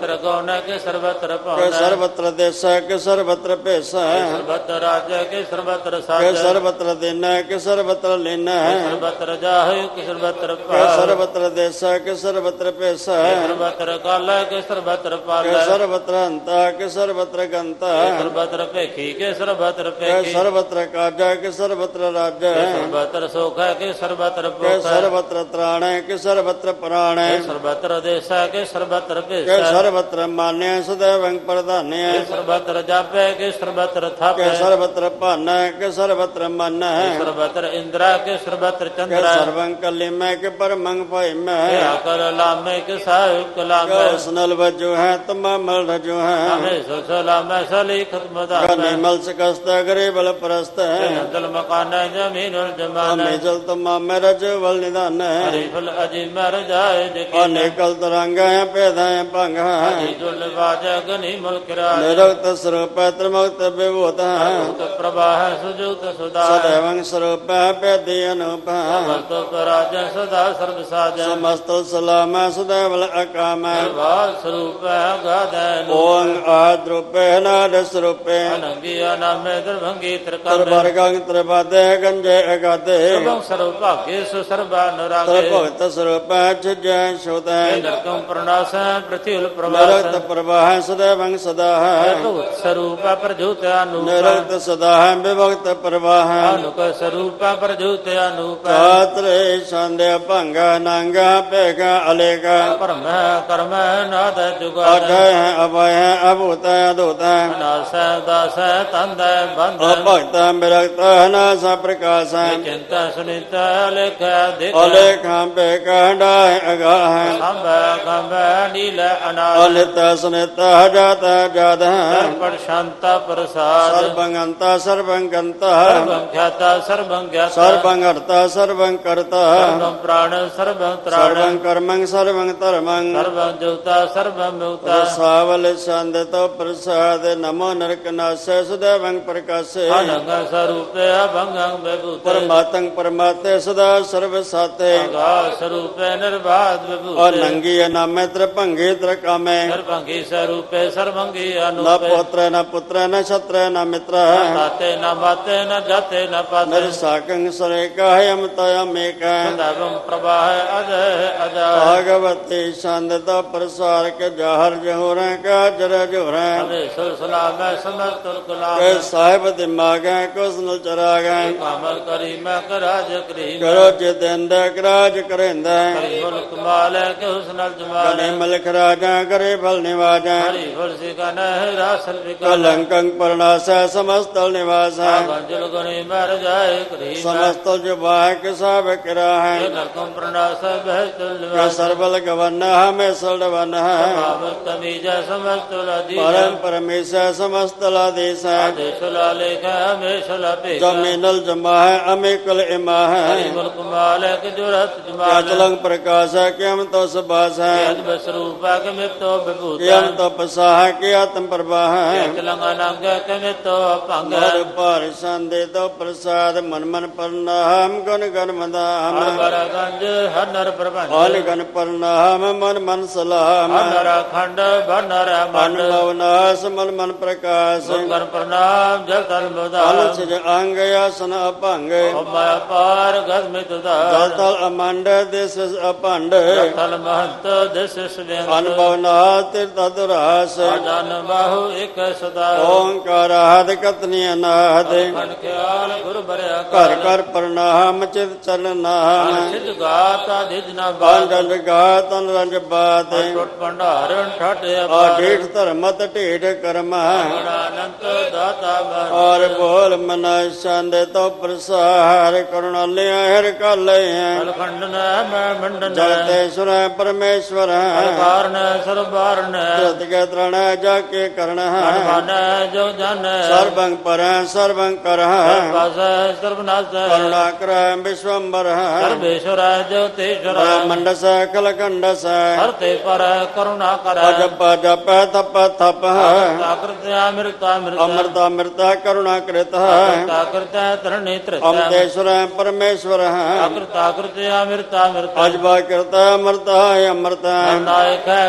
ਸਰਬਤਰ ਗਉਨ ਕੇ ਸਰਬਤਰ ਕਿ ਭਾਉਨ ਸਰਬਤਰ ਦੇਸੈ ਕਿ ਸਰਬਤਰ ਭੇਸੈ ਸਰਬਤਰ ਰਾਜੈ ਕੇ ਸਰਬਤਰ ਕਿ ਸਾਜੈ ਸਰਬਤਰ ਦੇਨੈ ਕਿ ਸਰਬਤਰ ਲੈਨੈ ਸਰਬਤਰ ਜਾਹੇ ਕਿ ਸਰਬਤਰ ਕਿ ਭਾਵ ਸਰਬਤਰ ਦੇਸੈ ਕਿ ਸਰਬਤਰ ਭੇਸੈ ਸਰਬਤਰ ਕਾਲੈ ਕਿ ਸਰਬਤਰ ਕਿ ਪਾਲੈ ਸਰਬਤਰ ਹੰਤਾ ਕਿ ਸਰਬਤਰ ਗੰਤਾ ਸਰਬਤਰ ਭੇਖੀ ਕੇ ਸਰਬਤਰ ਕਿ ਭੇਖੀ ਸਰਬਤਰ ਕਾਜੈ ਕਿ ਸਰਬਤਰ ਰਾਜੈ ਸਰਬਤਰ ਸੋਖੈ ਕਿ ਸਰਬਤਰ ਕਿ ਭੋਖੈ ਸਰਬਤਰ ਤ੍ਰਾਣੈ ਕਿ ਸਰਬਤਰ ਪ੍ਰਾਣੈ ਸਰਬਤਰ ਦੇਸੈ ਕਿ ਸਰਬਤਰ ਕਿ ਭੇਸੈ ਸਰਬਤਰ ਮਾਨਿਆ ਸदैवੰ ਪ੍ਰਧਾਨਿਆ ਸਰਬਤਰ ਜਾਪੈ ਕਿ ਸਰਬਤਰ ਥਾਪੈ ਕਿ ਸਰਬਤਰ ਭਾਨੈ ਕਿ ਸਰਬਤਰ ਮਨੈ ਸਰਬਤਰ ਇੰਦਰਾ ਕੇ ਸਰਬਤਰ ਕਿ ਚੰਦਰਾ ਸਰਵੰ ਕਲਿਮੈ ਕਿ ਪਰਮੰ ਭਇਮੈ ਕੇ ਆਕਰ ਲਾਮੈ ਕਿ ਸਾਹਿਬ ਕਲਾਮੈ ਕਿ ਸਨਲ ਵਜੋ ਹੈ ਤਮਾਮਲ ਰਜੋ ਹੈ ਹਮੇ ਸਲਾਮੈ ਸਲੀ ਖਤਮ ਦਾ ਕਿ ਨਿਮਲ ਸਕਸਤ ਗਰੇ ਬਲ ਪ੍ਰਸਤ ਦਲ ਮਕਾਨਾ ਜ਼ਮੀਨੁਲ ਜਮਾਨਾ ਹਮੇ ਜਲ ਤਮਾਮੈ ਰਜ ਵਲ ਨਿਦਾਨ ਹਰੀ ਫਲ ਅਜੀ ਮਰ ਜਾਏ ਜਿਕੇ ਅਨੇਕਲ ਤਰੰਗ ਹੈ ਭੇਦ ਹੈ ਭੰਗ ਹੈ ਦੁਲ ਵਾਜਾ ਗਨੀ ਮੁਲਕ ਰਾਜ ਨਿਰਗਤ ਸਰੂਪ ਤ੍ਰਿਮੁਕਤ ਵਿਭੂਤ ਹੈ ਸੁਤ ਪ੍ਰਵਾਹ ਸੁਜੁਤ ਸੁਦਾ ਸदैवं ਸਰੂਪ ਭੇਦੀ ਅਨੂਪ ਵਰਤ ਪਰਾਜ ਸਦਾ ਸਰਬ ਸਾਜ ਸਮਸਤ ਸਲਾਮੈ ਸदैवल ਅਕਾਮੈ ਵਾਲ ਸਰੂਪ ਗਾਦੈ ਓੰ ਆਦਰੂਪੇ ਨਾਦ ਸਰੂਪੇ ਅਨੰਗੀ ਅਨਾਮੇ ਦਰਭੰਗੀ ਤਰਕੰਦ ਤਰਵਰਗੰ ਤਰਬਾਦੇ ਗੰਜੇ ਅਗਾਦੇ ਸਰਬੰ ਸਰਬ ਭਾਗੇ ਸੁ ਸਰਬਾ ਨਰਾਗੇ ਤਰਭਗਤ ਸਰੂਪੈ ਛਜੈ ਸ਼ੋਦੈ ਨਰਕੰ ਪ੍ਰਣਾਸੈ ਪ੍ਰਤਿਉਲ ਨਿਰਗਤ ਪ੍ਰਵਾਸ ਪ੍ਰਵਾਹ ਸदैवं ਸਦਾ ਹੈ ਭਗਵਤ ਸਰੂਪ ਪ੍ਰਜੁਤ ਅਨੂਪ ਨਿਰਗਤ ਸਦਾ ਹੈ ਵਿਭਗਤ ਪ੍ਰਵਾਹ ਅਨੁਕ ਸਰੂਪ ਪ੍ਰਜੁਤ ਅਨੂਪ ਕਾਤਰੇ ਸੰਦੇ ਭੰਗਾ ਨਾਂਗਾ ਭੇਗਾ ਅਲੇਗਾ ਪਰਮੈ ਕਰਮੈ ਨਾਦ ਜੁਗਾਦ ਅਠੈ ਅਭੈ ਅਭੂਤੈ ਅਦੂਤੈ ਨਾਸੈ ਦਾਸੈ ਤੰਦੈ ਬੰਧ ਅਭਗਤ ਬਿਰਗਤ ਨਾਸ ਪ੍ਰਕਾਸ਼ੈ ਚਿੰਤਾ ਸੁਨਿਤਾ ਲੇਖਾ ਦੇਖ ਅਲੇਖਾਂ ਭੇਗਾ ਡਾਇ ਅਗਾਹ ਸੰਭੈ ਕੰਭੈ ਨੀਲ ਅਨਾਦ ਅਨਿਤ ਸੁਨਿਤ ਜਾਤ ਜਾਦ ਸਰਪੜ ਸ਼ਾਂਤਾ ਪ੍ਰਸਾਦ ਸਰਬੰ ਅੰਤਾ ਸਰਬੰ ਗੰਤਾ ਸਰਬੰ ਖਿਆਤਾ ਸਰਬੰ ਗਿਆਤਾ ਸਰਬੰ ਅਰਤਾ ਸਰਬੰ ਕਰਤਾ ਸਰਬੰ ਪ੍ਰਾਣ ਸਰਬੰ ਤ੍ਰਾਣ ਸਰਬੰ ਕਰਮੰ ਸਰਬੰ ਧਰਮੰ ਸਰਬੰ ਜੁਤਾ ਸਰਬੰ ਮੁਕਤਾ ਰਸਾਵਲ ਸੰਦ ਤੋ ਪ੍ਰਸਾਦ ਨਮੋ ਨਰਕ ਨਾਸੈ ਸदैवं ਪ੍ਰਕਾਸ਼ੇ ਅਨੰਗ ਸਰੂਪੇ ਅਭੰਗੰ ਵਿਭੂਤੇ ਪਰਮਾਤੰ ਪਰਮਾਤੇ ਸਦਾ ਸਰਬ ਸਾਤੇ ਅਗਾ ਸਰੂਪੇ ਨਿਰਬਾਧ ਵਿਭੂਤੇ ਅਨੰਗੀ ਨਾਮੇ ਤ੍ਰਿਭੰਗੀ ਤ੍ਰਿਕਾਮੇ ਸਰਬੰਗੀ ਸਰੂਪੇ ਸਰਬੰਗੀ ਨ ਅਨੂਪੇ ਪੁੱਤਰ ਨ ਪੁੱਤਰ ਨ ਛਤਰ ਨ ਮਿਤਰ ਤਾਤੇ ਨ ਮਾਤੇ ਨ ਜਾਤੇ ਨ ਪਾਤੇ ਨਿਰਸਾਕੰ ਸਰੇ ਕਾਇ ਅਮਤ ਅਮੇਕ ਸਦਾਵੰ ਪ੍ਰਵਾਹ ਅਜੈ ਅਜਾ ਭਾਗਵਤੀ ਸੰਦ ਤੋ ਪ੍ਰਸਾਰ ਕੇ ਜਹਰ ਜਹੋਰੈ ਕਾ ਜਰ ਜੋਰੈ ਹਮੇ ਸੁਸਲਾਮੈ ਸਮਸਤੁਲ ਗੁਲਾਮ ਕੇ ਸਾਹਿਬ ਦਿਮਾਗੈ ਕੁਸਨ ਚਰਾਗੈ ਕਾਮਲ ਕਰੀ ਮੈਂ ਕਰਾਜ ਕਰੀਮ ਕਰੋ ਜਿਤਿੰਦ ਕਰਾਜ ਕਰੇਂਦਾ ਕਰੀ ਮੁਲਕ ਮਾਲੈ ਕਿ ਹੁਸਨਲ ਜਮਾਲ ਕਨੇ ਮਲਕ ਰਾਜਾ ਕਰੇ ਬਲ ਨਿਵਾਜੈ ਹਰੀ ਫੁਲ ਸਿਕਨ ਰਾਸਲ ਵਿਕਲ ਕਲੰਕੰ ਪਰਨਾਸੈ ਸਮਸਤਲ ਨਿਵਾਸੈ ਗੰਜਲ ਗਣੀ ਮਰ ਜਾਏ ਕਰੀਮ ਸਮਸਤਲ ਜੁਬਾਹ ਕੇ ਸਭ ਕਿਰਾਹੈ ਨਰਕੰ ਪ੍ਰਣਾਸ ਬਹਿਤੁਲ ਕਿ ਨਿਵਾਸ ਸਰਬਲ ਗਵਨ ਹਮੇ ਸਲਵਨ ਭਾਵ ਤਮੀਜ ਸਮਸਤੁਲ ਅਧੀਨ ਪਰਮ ਪਰਮੇਸ਼ਰ ਸਮਸਤਲ ਆਦੇਸੈ ਆਦੇਸ਼ ਲਾਲੇਖ ਹਮੇਸ਼ ਲਾਪੇ ਜਮੀਨਲ ਜਮਾਹ ਅਮੇਕਲ ਇਮਾਹ ਹਰੀ ਮੁਲਕ ਮਾਲਕ ਜੁਰਤ ਜਮਾਲ ਅਚਲੰ ਪ੍ਰਕਾਸ਼ੈ ਕਿਮ ਤੋ ਸਬਾਸੈ ਅਦਬ ਸਰੂਪਾ ਕੇ ਮਿਤੋ ਵਿਭੂਤ ਕਿਮ ਤੋ ਪਸਾਹ ਕਿ ਆਤਮ ਪ੍ਰਵਾਹ ਚਲੰਗ ਅਨੰਗ ਕੇ ਮਿਤੋ ਭੰਗ ਮਰ ਭਾਰ ਸੰਦੇ ਤੋ ਪ੍ਰਸਾਦ ਮਨ ਮਨ ਪਰਨਾਮ ਗਨ ਗਨ ਮਦਾਮ ਹਰ ਗੰਜ ਹਰ ਨਰ ਪ੍ਰਭੰਜ ਹਲ ਗਨ ਪਰਨਾਮ ਮਨ ਮਨ ਸਲਾਮ ਹਰ ਨਰ ਖੰਡ ਬਨਰ ਮਨ ਮੰਡ ਭਵਨਾਸ ਮਨ ਮਨ ਪ੍ਰਕਾਸ਼ ਗੁਰ ਪ੍ਰਣਾਮ ਜਲ ਤਲ ਹਲ ਮੁਦਾ ਸਿਜ ਅੰਗ ਆਸਨ ਅਭੰਗ ਹਮਾ ਪਾਰ ਗਦ ਮਿਤ ਦਾ ਜਲ ਤਲ ਅਮੰਡ ਦਿਸ ਅਪੰਡ ਤਲ ਮਹੰਤ ਦਿਸ ਸਵੇਂਦ ਅਨਭਵਨਾਸ ਤਿਰਤ ਦੁਰਾਸ ਜਨ ਬਾਹੂ ਇੱਕ ਸਦਾ ਓੰਕਾਰ ਆਦ ਕਤਨੀ ਅਨਾਦ ਖੰਡ ਖਿਆਲ ਗੁਰ ਬਰਿਆ ਘਰ ਘਰ ਪ੍ਰਣਾਮ ਚਿਤ ਚਰਨ ਨਾਮ ਸਿਧ ਗਾਤਾ ਦਿਜ ਨਾ ਬੰਦ ਬਾਦ ਲਗਾ ਤਨ ਰੰਜ ਬਾਤ ਟੁੱਟ ਭੰਡਾਰਨ ਠਟ ਆ ਅਪਾਰ ਢੀਠ ਧਰਮਤ ਢੀਠ ਕਰਮ ਅਨੰਤ ਦਾਤਾ ਮਨ ਔਰ ਬੋਲ ਮਨ ਸੰਦ ਤੋ ਪ੍ਰਸਾਰ ਕਰੁਣਾ ਲਿਆ ਹਰ ਕਾਲੇ ਅਲਖੰਡਨ ਮੈਂ ਮੰਡਨ ਜਗਤੇ ਸੁਰ ਪਰਮੇਸ਼ਵਰ ਕਾਰਨ ਸਰਬਾਰਨ ਤ੍ਰਿਤ ਕੇ ਤ੍ਰਣ ਜਾ ਕੇ ਕਰਨ ਮਨ ਜੋ ਜਨ ਸਰਬੰ ਪਰ ਸਰਬੰ ਕਰ ਬਸ ਸਰਬਨਾਸ ਕਰੁਣਾ ਕਰ ਵਿਸ਼ਵੰਬਰ ਸਰਵੇਸ਼ਵਰ ਜੋਤੇਸ਼ਵਰ ਮੰਡਸ ਖਲ ਕੰਡਸ ਹਰਤੇ ਪਰ ਕਰੁਣਾ ਕਰ ਅਜਪ ਜਪ ਤਪ ਤਪ ਆਕ੍ਰਿਤ ਅਮ੍ਰਿਤ ਅਮ੍ਰਿਤ ਅਮਰਤ ਅਮਰਤਾ ਕਰੁਣਾ ਕ੍ਰਿਤ ਆਕ੍ਰਿਤ ਤਰਣੇ ਤ੍ਰਿਤ ਅਮਤੇਸ਼ਵਰ ਪਰਮੇਸ਼ਵਰ ਆਕ੍ਰਿਤ ਆਕ੍ਰਿਤ ਅਮ੍ਰਿਤ ਅਮ੍ਰਿਤ ਅਜਬਾ ਕਿਰਤ ਅਮਰਤਾ ਅਮਰਤਾ ਨਾਇਕ ਕਲਕਾ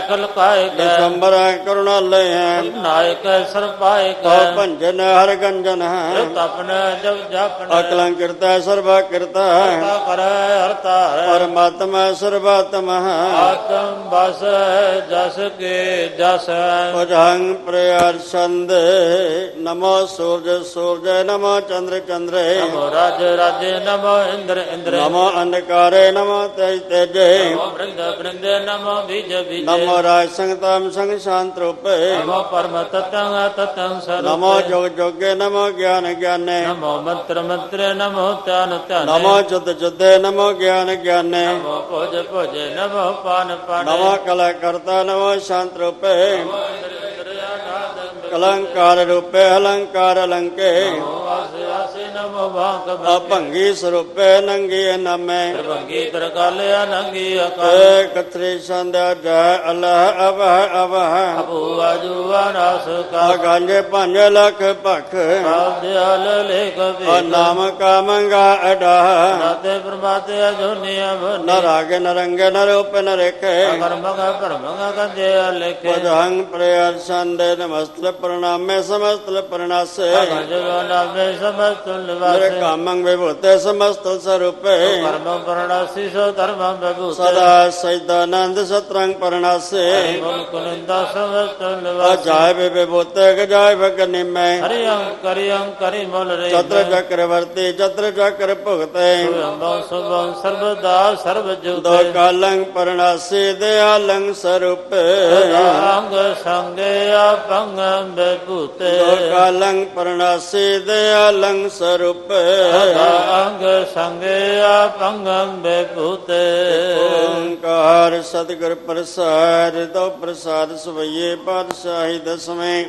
ਨਾਇਕ ਦਸੰਬਰ ਕਰੁਣਾਲੈ ਹੈ ਨਾਇਕ ਸਰਪਾਇਕ ਤੋ ਭੰਜਨ ਹਰ ਗੰਜਨ ਹੈ ਤਪਨ ਜਪ ਜਪਨ ਅਕਲੰ ਕਿਰਤੈ ਸਰਬਾ ਕਿਰਤਾ ਹਰਤਾ ਕਰੈ ਹਰਤਾ ਪਰਮਾਤਮਾ ਸਰਬਾਤਮਾ ਆਤਮ ਬਸ ਜਸ ਕੇ ਜਸ ਭਜੰ ਪ੍ਰਯਰਸ਼ੰਦ ਨਮੋ ਸੂਰਜ ਸੂਰਜ ਨਮੋ ਚੰਦਰ ਚੰਦਰੇ ਨਮੋ ਰਾਜ ਰਾਜੇ ਨਮੋ ਇੰਦਰ ਇੰਦਰੇ ਨਮੋ ਅੰਧਕਾਰੇ ਨਮੋ ਤੇਜ ਤੇਜੇ ਨਮੋ ਬ੍ਰਿੰਦ ਬ੍ਰਿੰਦੇ ਨਮੋ ਬੀਜ ਬੀਜੇ ਨਮੋ ਰਾਜ ਸੰਗਤਮ ਸੰਗ ਸ਼ਾਂਤ ਰੂਪੇ ਨਮੋ ਪਰਮ ਤਤੰ ਤਤੰ ਸਰੂਪੇ ਨਮੋ ਜੋਗ ਜੋਗੇ ਨਮੋ ਗਿਆਨ ਗਿਆਨੇ ਨਮੋ ਮੰਤਰ ਮੰਤਰੇ ਨਮੋ ਧਿਆਨ ਧਿਆਨੇ ਨਮੋ ਜੁਦ ਜੁਦੇ ਨਮੋ ਗਿਆਨ ਗਿਆਨੇ ਨਮੋ ਭੋਜ ਭੋਜੇ ਨਮੋ ਪਾਨ ਪਾਨੇ ਨਮੋ ਕਲਾ ਕਰਤਾ ਨਮੋ ਸ਼ਾਂਤ ਰੂਪੇ ਨਮੋ ਇੰਦਰ ਇੰਦਰ ਆਨਾਦ ਕਲੰਕਾਰ ਰੂਪੇ ਅਲੰਕਾਰ ਅਲੰਕੇ ਨਮੋ ਆਸੇ ਆਸੇ ਨਮੋ ਵਾਕ ਅਭੰਗੀ ਸਰੂਪੇ ਨੰਗੀ ਨਮੇ ਭੰਗੀ ਤਰਕਾਲਿਆ ਨੰਗੀ ਅਕਾਲ ਏ ਕਤਰੀ ਸੰਧਿਆ ਜੈ ਅਲਹ ਅਵਹ ਅਵਹ ਅਬੂ ਆਜੂ ਅਨਾਸ ਕਾ ਅਗੰਜੇ ਪੰਜ ਲੱਖ ਭਖ ਦਿਆਲ ਲੇਖ ਔਰ ਨਾਮ ਕਾ ਮੰਗਾ ਅਡਾ ਨਾਤੇ ਪ੍ਰਮਾਤੇ ਅਜੋਨੀਆ ਬਨ ਨ ਰਾਗੇ ਨ ਰੰਗੇ ਨ ਰੂਪੇ ਨ ਰੇਖੇ ਕਰਮਗਾ ਪਰਮਗਾ ਕੰਜੇ ਲੇਖੇ ਪਦਹੰ ਪ੍ਰਯਰਸ਼ੰਦੇ ਨਮਸਤਲ ਪ੍ਰਣਾਮੇ ਸਮਸਤਲ ਪ੍ਰਣਾਸੇ ਕੰਜੋ ਨਾਮੇ ਸਮਸਤੁਲ ਮੇਰੇ ਵਾਸੇ ਕਾਮੰ ਵਿਭੂਤੇ ਸਮਸਤਲ ਸਰੂਪੇ ਕਰਮ ਪ੍ਰਣਾਸੀ ਸੋ ਧਰਮੰ ਬਭੂਤੇ ਸਦਾ ਸੈਦਾਨੰਦ ਸਤਰੰਗ ਪ੍ਰਣਾਸੇ ਮਨ ਕੁਨੰਦਾ ਸਮਸਤੁਲ ਵਾਸੇ ਅਜਾਇ ਵਿਭੂਤੇ ਗਜਾਇ ਭਗ ਨਿਮੈ ਹਰਿਯੰ ਕਰਿਯੰ ਕਰਿ ਮੁਲ ਰੇ ਚਤੁਰ ਚਕਰਵਰਤੀ ਚਤੁਰ ਚਕਰ ਭੁਗਤੇ ਸੁਭੰ ਸੁਭੰ ਸਰਬਦਾ ਸਰਬ ਦੋ ਜੁਤੇ ਕਾਲੰ ਪ੍ਰਣਾਸੇ ਦਿਆਲੰ ਸਰੂਪੇ ਅੰਗ ਸੰਗੇ ਆਪੰਗੰ ਬਭੂਤੇ ਦੋ ਕਾਲੰ ਪ੍ਰਣਾਸੇ ਦਿਆਲੰ ਸਰੂਪੇ ਅੰਗ ਸੰਗੇ ਆਪੰਗੰ ਬਭੂਤੇ ਓੰਕਾਰ ਸਤਿਗੁਰ ਪ੍ਰਸਾਦਿ ਤੋ ਪ੍ਰਸਾਦ ਸਵਈਏ ਪਾਤਸ਼ਾਹੀ ਦਸਵੇਂ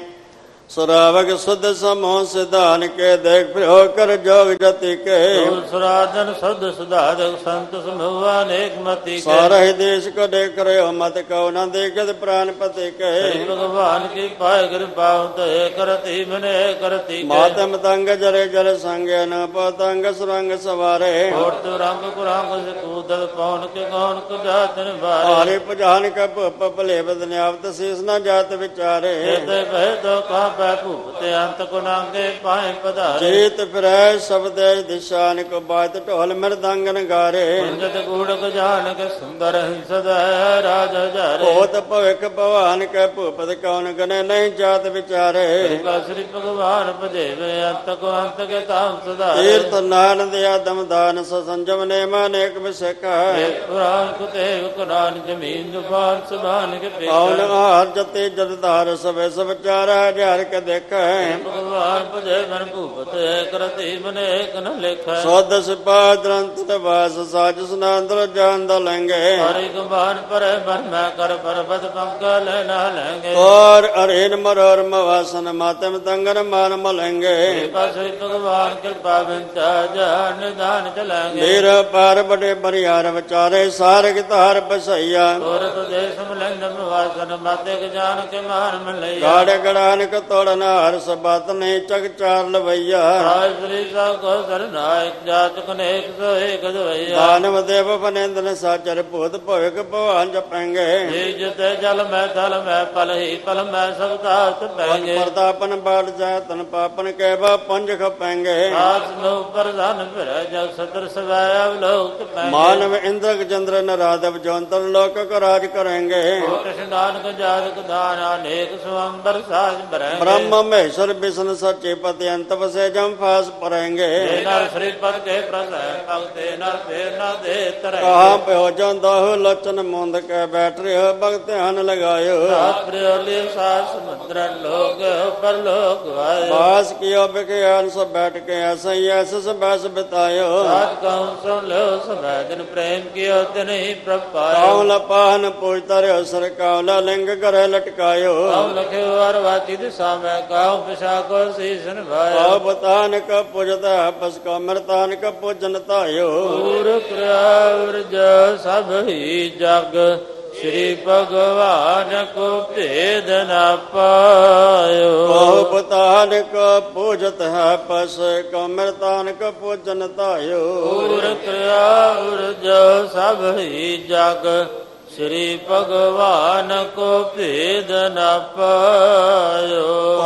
ਸੁਰਾਵਗ ਸੁਧ ਸਮੋ ਸਿਧਾਨ ਕੇ ਦੇਖ ਫਿਰੋ ਕਰ ਜੋਗ ਜਤੀ ਕੇ ਸੁਰਾਜਨ ਸਦ ਸੁਧਾਰਕ ਸੰਤ ਸਮੂਹਾ ਅਨੇਕ ਮਤੀ ਕੇ ਸਾਰਹਿ ਦੇਸ਼ ਕੋ ਦੇਖ ਰਿਓ ਮਤ ਕਉ ਨ ਦੇਖਤ ਪ੍ਰਾਨ ਪਤੇ ਹਰਿ ਕੇ ਭਗਵਾਨ ਕੀ ਪਾਇ ਕਿਰਪਾ ਤੇ ਕਰਤੀ ਮਨੇ ਕਰਤੀ ਕੇ ਮਾਤਮ ਤੰਗ ਜਰੇ ਜਲ ਸੰਗੇ ਨ ਪਤੰਗ ਸੁਰੰਗ ਸਵਾਰੇ ਹੋਰ ਤੋ ਰੰਗ ਕੁਰੰਗ ਸਕੂਦਲ ਪੌਣ ਕੇ ਗੌਣ ਕੁ ਜਾਤਨ ਬਾਰੇ ਹਾਰੇ ਪਜਾਨ ਕ ਭੁਪ ਭਲੇ ਬਦਨਿਆਵਤ ਸੀਸ ਨ ਜਾਤ ਵਿਚਾਰੇ ਤੇ ਬਹਿ ਤੋ ਕਾ ਪੈ ਭੂਪ ਤੇ ਅੰਤ ਕੋ ਨਾਂਗੇ ਪਾਏ ਪਧਾਰੇ ਜੀਤ ਫਿਰੈ ਸ਼ਬਦੈ ਦਿਸ਼ਾਨ ਕੋ ਬਾਤ ਢੋਲ ਮਰਦੰਗ ਨਗਾਰੇ ਜਤ ਗੂੜਕ ਜਾਣ ਕੇ ਸੁੰਦਰ ਹਿੰਸਦਾ ਰਾਜ ਹਜ਼ਾਰੇ ਹੋਤ ਭਵਿਕ ਭਵਾਨ ਕੈ ਭੂਪਤ ਕੌਣ ਗਨੇ ਨਹੀਂ ਜਾਤ ਵਿਚਾਰੇ ਕਿਰਪਾ ਸ੍ਰੀ ਭਗਵਾਨ ਭਜੇਵੇ ਅੰਤ ਕੋ ਅੰਤ ਕੇ ਤਾਮ ਸੁਧਾਰੇ ਤੀਰਥ ਨਾਨ ਦਿਆ ਦਮਦਾਨ ਸੰਜਮ ਨੇ ਮਾਨੇਕ ਵਿਸਕਾ ਪੁਰਾਨ ਕੁਤੇਵ ਕੁਰਾਨ ਜ਼ਮੀਨ ਜੁਬਾਨ ਸੁਭਾਨ ਕੇ ਕੌਣ ਪੇਖਾ ਹਾਰ ਜਤੇ ਜਦਧਾਰ ਸਵੇ ਸਭ ਚਾਰਾ ਹਜ਼ਾਰ ਕੇ ਦੇਖੈ ਭਗਵਾਨ ਭਜੇ ਮਨ ਭੂਪਤ ਕਰਤੀ ਮਨੇ ਏਕ ਨ ਲੇਖੈ ਸੋਧ ਸਿਪਾ ਦ੍ਰੰਤ ਵਾਸ ਸਾਜ ਸੁਨਾਂਦਰ ਜਾਨ ਦਾ ਲੰਗੇ ਹਰਿ ਗਮਾਨ ਪਰੇ ਮਨ ਮੈਂ ਕਰ ਪਰਬਤ ਪੰਕਾ ਲੈ ਨਾ ਲੈਂਗੇ ਔਰ ਅਰੇਨ ਮਰੋਰ ਮਵਾਸਨ ਮਾਤਮ ਤੰਗਨ ਮਾਨ ਮਲੰਗੇ ਕਿਰਪਾ ਸ੍ਰੀ ਭਗਵਾਨ ਕਿਰਪਾ ਬਿੰਚਾ ਜਾਨ ਨਿਦਾਨ ਚਲਾਂਗੇ ਵੀਰ ਪਾਰ ਬੜੇ ਬਰਿਆਰ ਵਿਚਾਰੇ ਸਾਰਗ ਧਾਰ ਬਸਈਆ ਔਰਤ ਦੇਸ਼ ਮਲੰਗ ਵਾਸਨ ਮਾਤੇ ਕੇ ਜਾਨ ਕੇ ਮਾਨ ਮਲਈਆ ਗਾੜ ਗੜਾਨਕ ਤੋੜਨ ਹਰ ਸਬਤ ਨੇ ਚਕ ਚਾਰ ਲਵਈਆ ਰਾਜ ਸ੍ਰੀ ਸਾਹਿਬ ਕੋ ਸਰਨਾਇਕ ਜਾਤਕ ਨੇਕ ਸੋ ਏਕ ਦਵਈਆ ਦਾਨਵ ਦੇਵ ਬਨੇਂਦਨ ਸਾਚਰ ਭੂਤ ਭਵਿਕ ਭਵਾਨ ਜਪੈਂਗੇ ਜੀ ਜਤੇ ਜਲ ਮੈਂ ਤਲ ਮੈਂ ਪਲ ਹੀ ਪਲ ਮੈਂ ਸਭ ਤਾਤ ਪੈਂਗੇ ਪ੍ਰਤਾਪਨ ਬਾੜ ਜਾ ਤਨ ਪਾਪਨ ਕਹਿਵਾ ਪੰਜ ਖਪੈਂਗੇ ਆਸ ਨੂੰ ਪ੍ਰਧਾਨ ਫਿਰ ਜਗ ਸਦਰ ਸਵੈ ਅਵਲੋਕ ਪੈਂਗੇ ਮਾਨਵ ਇੰਦਰਕ ਚੰਦਰ ਨਰਾਦਵ ਜੋਂਤਰ ਲੋਕ ਕੋ ਰਾਜ ਕਰੇਂਗੇ ਕ੍ਰਿਸ਼ਨ ਨਾਨਕ ਜਾਤਕ ਦਾਨ ਅਨੇਕ ਸੁਅੰਬਰ ਸਾਜ ਬਰੈਂਗੇ ब्रह्म महेश्वर विष्णु सच्चे पति अंत वसे जम फास परेंगे नर श्रीपद के प्रसय भगते नर फेर न दे तरह कहाँ पे हो दहु लोचन मुंद के बैठ रहे हो भक्त हन लगायो समुद्र लोग पर लोग बास कियो बिख्यान सब बैठ के ऐसे ही ऐसे सब बैस बितायो सुन लो समय दिन प्रेम कियो दिन ही प्रपायो कावला पाहन पूजता रहो सर कावला लिंग करे लटकायो लखे वाची दिशा में काव पिशा को शीशन भायो बतान का पूजता पस का मरतान का पूजन तायो प्रज सब ही जग श्री भगवान को भेद न पायो बतान का पूजत है पस का मरतान का पूजन तायो जो सब ही जग ਸ੍ਰੀ ਭਗਵਾਨ ਕੋ ਭੇਦ ਨ ਪਾਇਓ।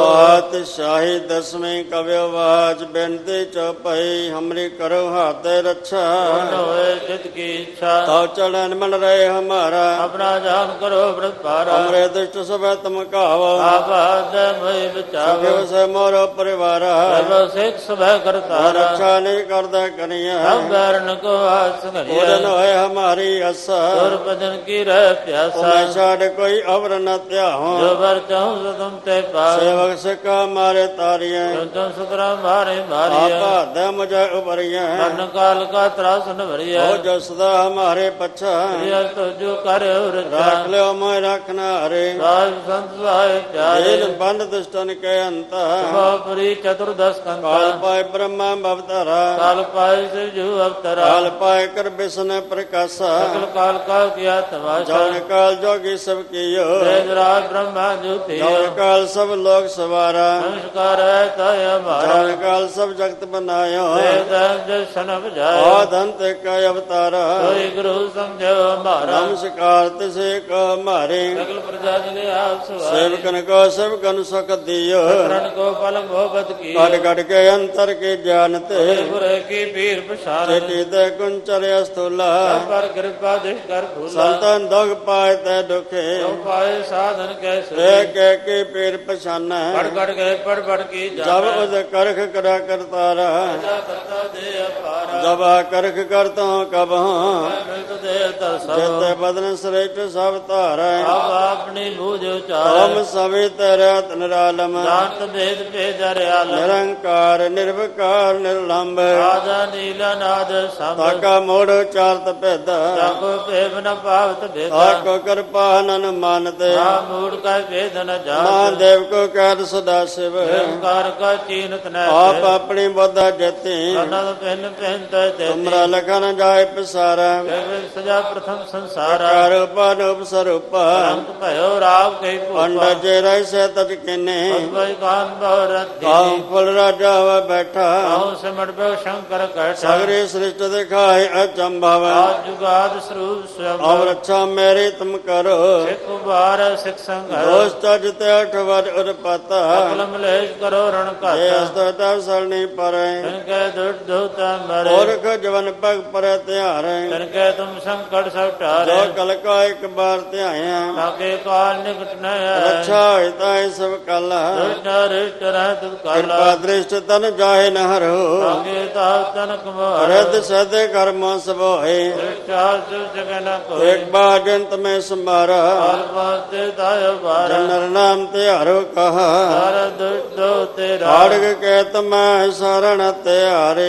ਪਾਤਸ਼ਾਹੀ ਦਸਵੇਂ ਕਵਿਓ ਵਾਚ ਬੇਨਤੀ ਚੌਪਈ ਹਮਰੀ ਕਰੋ ਹਾਤੇ ਰੱਛਾ। ਹੋਏ ਚਿਤ ਕੀ ਇੱਛਾ ਤਉ ਚੜਨ ਮਨ ਰਹੇ ਹਮਾਰਾ ਆਪਣਾ ਜਾਨ ਕਰੋ ਬ੍ਰਤ ਪਾਰਾ। ਹਮਰੇ ਦੁਸ਼ਟ ਸਭੈ ਤੁਮ ਕਾਵੋ ਆਬਾਦ ਮਈ ਬਚਾਵੋ। ਸਭਿਓ ਸੇ ਮੋਰੋ ਪਰਿਵਾਰਾ ਸਰਬ ਸਿੱਖ ਸਭੈ ਕਰਤਾਰਾ। ਰੱਛਾ ਨਹੀਂ ਕਰਦਾ ਕਰੀਆ ਸਭ ਬਰਨ ਕੋ ਆਸ ਘਰਿਆ। ਉਦਨ ਹੋਏ ਹਮਾਰੀ ਅਸਾ ਸੁਰ ਭਜਨ ਕੀ ਰਹਿ ਪਿਆਸਾ। ਤੁਮੈ ਛਾੜ ਕੋਈ ਅਵਰ ਨ ਧਿਆਹੋ ਜੋ ਵਰ ਚਾਹੂੰ ਸੋ ਤੁਮ ਤੇ ਪਾਵੋ। ਸੇਵਕ ਸਿੱਕਾ ਮਾਰੇ ਤਾਰੀਐ ਜੋ ਤੁਮ ਸੁਤਰਾ ਮਾਰੇ ਮਾਰਿਆ। ਆਪਾ ਦੇ ਮੁਝੇ ਉਬਰੀਐ ਮਰਨ ਕਾਲ ਕਾ ਤਰਾਸ ਨ ਭਰਿਆ। ਹੋ ਜੋ ਸਦਾ ਹਮਾਰੇ ਪਛਾ ਪ੍ਰਿਆ ਤੋ ਜੋ ਕਰਿਓ ਰਚਾ। ਰੱਖ ਲਿਓ ਮੈਂ ਰੱਖਣਾ ਹਰੇ ਸਾਧ ਸੰਤ ਸਹਾਇ ਪਿਆਰੇ। ਜੇਲ ਬੰਦ ਦੁਸ਼ਟਨ ਕੇ ਅੰਤ ਸਭਾਪੁਰੀ ਚਤੁਰਦਸ ਕਾਲ ਕੰਤਾ। ਪਾਏ ਬ੍ਰਹਮਾ ਭਵਤਾਰਾ ਕਾਲ ਪਾਇ ਸਿਵ ਜੂ ਅਵਤਰਾ। ਕਾਲ ਪਾਏ ਕਰ ਬਿਸ਼ਨ ਪ੍ਰਕਾਸ਼ਾ ਸਕਲ ਕਾਲ ਕਾ ਕੀਆ ਤਮਾਸ਼ਾ। ਜਨ ਕਾਲ ਜੋਗੀ ਸਭ ਕੀਓ ਤੇਜ ਰਾਜ ਬ੍ਰਹਮਾ ਜੁਤਿਓ। ਜਨ ਕਾਲ ਸਭ ਲੋਕ ਸਵਾਰਾ ਨਮਸਕਾਰ ਹੈ ਤੈ ਹਮਾਰਾ। ਜਨ ਕਾਲ ਸਭ ਜਗਤ ਬਨਾਇਓ ਦੇਵ ਦੇਵ ਜਸ਼ਨ ਬਜਾਇਓ। ਆਦੰਤ ਕਾ ਅਵਤਾਰਾ ਕੋਈ ਗੁਰੂ ਸਮਝੋ ਹਮਾਰਾ। ਨਮਸਕਾਰ ਤਿਸੇ ਕੋ ਮਾਰੇ ਸਗਲ ਪ੍ਰਜਾ ਜਨੇ ਆਪ ਸਵਾਰੇ। ਸੇਵਕਨ ਕੋ ਸੇਵਕਨ ਸੁਖ ਦਿਓ ਕਰਨ ਕੋ ਫਲ ਮੋਹਬਤ ਕੀ। ਕੜ ਕੜ ਕੇ ਅੰਤਰ ਕੇ ਗਿਆਨ ਤੇ ਗੁਰੇ ਕੀ ਪੀਰ ਪਛਾਨ। ਚੇਟੀ ਤੇ ਕੁੰਚਰ ਅਸਤੁਲਾ ਪਰ ਕਿਰਪਾ ਦਿਸ਼ ਕਰ ਭੂਲਾ। ਸੰਤਨ ਦੁਖ ਪਾਏ ਤੇ ਦੁਖੇ ਜੋ ਪਾਏ ਸਾਧਨ ਕੈ ਸੁਖੇ। ਏ ਕਹਿ ਕੇ ਪੀਰ ਪਛਾਨਾ ਪੜ ਪੜ ਗਏ ਪੜ ਪੜ ਕੀ ਜਬ ਜਾਣਾ। ਉਦ ਕਰਖ ਕਰਾ ਕਰਤਾਰਾ ਰਾਜਾ ਕਰਤਾ ਦੇ ਅਪਾਰਾ। ਜਬ ਆ ਕਰਖ ਕਰਤਾ ਕਬ ਹਾਂ ਮਿਲਤ ਦੇ ਤਰ ਸਭ। ਜੇਤੇ ਬਦਨ ਸ੍ਰੇਸ਼ਟ ਸਭ ਧਾਰੈ ਆਪ ਆਪਣੀ ਬੂਝ ਉਚਾਰੈ। ਹਮ ਸਭੇ ਤੇਰਾ ਤਨਰਾਲਮ ਜਾਣਤ ਭੇਦ ਭੇਦ ਹਰਿਆਲਮ। ਨਿਰੰਕਾਰ ਨਿਰਵਕਾਰ ਨਿਰਲੰਭ ਰਾਜਾ ਨੀਲਾ ਨਾਦ ਸੰਭ। ਤਾਕਾ ਮੋੜ ਉਚਾਰਤ ਭੇਦਾ ਤਾਕੋ ਭੇਵ ਨ ਪਾਵਤ ਭੇਦਾ। ਤਾਕੋ ਕਿਰਪਾ ਨਨ ਮਾਨਤੇ ਨਾ ਮੂੜ ਕਾ ਭੇਦ ਨ ਜਾਤ। ਮਹਾਦੇਵ ਕੋ ਕਹਿਤ ਸਦਾ ਸਿਵ ਨਿਰੰਕਾਰ ਕਾ ਚੀਨਤ ਨ ਆਪ ਆਪਣੀ ਬੋਧਾ ਜਤੀ ਅਨੰਦ ਪਹਿਨ ਪਹਿਨ ਤੈ ਤੇ। ਤੁਮਰਾ ਲਖਨ ਜਾਏ ਪਸਾਰਾ ਸਜਾ ਪ੍ਰਥਮ ਸੰਸਾਰਾ। ਕਰ ਪਨੂਪ ਸਰੂਪਾ ਅੰਤ ਭਇਓ ਰਾਵ ਕਈ ਭੂਪਾ। ਅੰਡ ਜੇ ਰਹਿ ਸੇ ਤਜ ਕਿਨੇ ਅਦਵੈ ਕਾਨ ਬਹੁ ਰੱਤੀ। ਕਾਮ ਫੁੱਲ ਰਾਜਾ ਹੋਵੇ ਬੈਠਾ ਆਉ ਸਿਮਟ ਬਿਓ ਸ਼ੰਕਰ ਕੈਠਾ। ਸਗਰੇ ਸ੍ਰਿਸ਼ਟ ਦਿਖਾਏ ਅਚੰਭਵ ਆਦ ਜੁਗਾਦ ਸਰੂਪ ਸਵਮ। ਅਵ ਰੱਛਾ ਮੇਰੀ ਤੁਮ ਕਰੋ ਸਿੱਖ ਉਬਾਰ ਸਿੱਖ ਸੰਘਰ। ਦੋਸਤ ਜਿਤੇ ਅਠ ਵਰ ਉਰਪਤਾ ਅਕਲ ਮਲੇਸ਼ ਕਰੋ ਰਣ ਇਹ ਘਾਤਾ। ਅਸਤਤਾ ਸਰਣੀ ਪਰੈ ਤਨ ਕੈ ਦੁਟ ਦੁਤਾ ਮਰੇ। ਔਰਖ ਜਵਨ ਪਗ ਪਰੈ ਧਿਆਰੈ ਤਨ ਕੈ ਤੁਮ ਸੰਕਟ ਸਭ ਟਾਰੇ। ਜੋ ਕਲ ਕਾ ਇੱਕ ਬਾਰ ਧਿਆਇਆ ਤਾਕੇ ਕਾਲ ਨਿਕਟ ਨ ਆਏ। ਰੱਛਾ ਹੋਇ ਤਾਇ ਸਭ ਕਲ ਦੁਸ਼ਟ ਰਿਸ਼ਟ ਰਹਿ ਤੁਧ ਕਾਲਾ। ਕਿਰਪਾ ਦ੍ਰਿਸ਼ਟ ਤਨ ਜਾਹੇ ਨ ਹਰੋ ਤਾਕੇ ਤਾ ਤਨ ਕਮਾਰ। ਰਦ ਸਦੇ ਕਰਮ ਸਭ ਹੋਏ ਦ੍ਰਿਸ਼ਟਾ ਸੁ ਜਗ ਨ ਕੋਈ। ਇੱਕ ਬਾਰ ਜੰਤ ਮੈਂ ਸਮਾਰਾ ਕਾਲ ਪਾਤੇ ਤਾਇ ਬਾਰ। ਜਨਰ ਨਾਮ ਧਿਆਰੋ ਕਹਾ ਸਾਰ ਦੁਸ਼ਟ ਦੋ ਤੇਰਾ। ਆੜਗ ਕੇ ਤਮੈ ਸਰਣ ਧਿਆਰੇ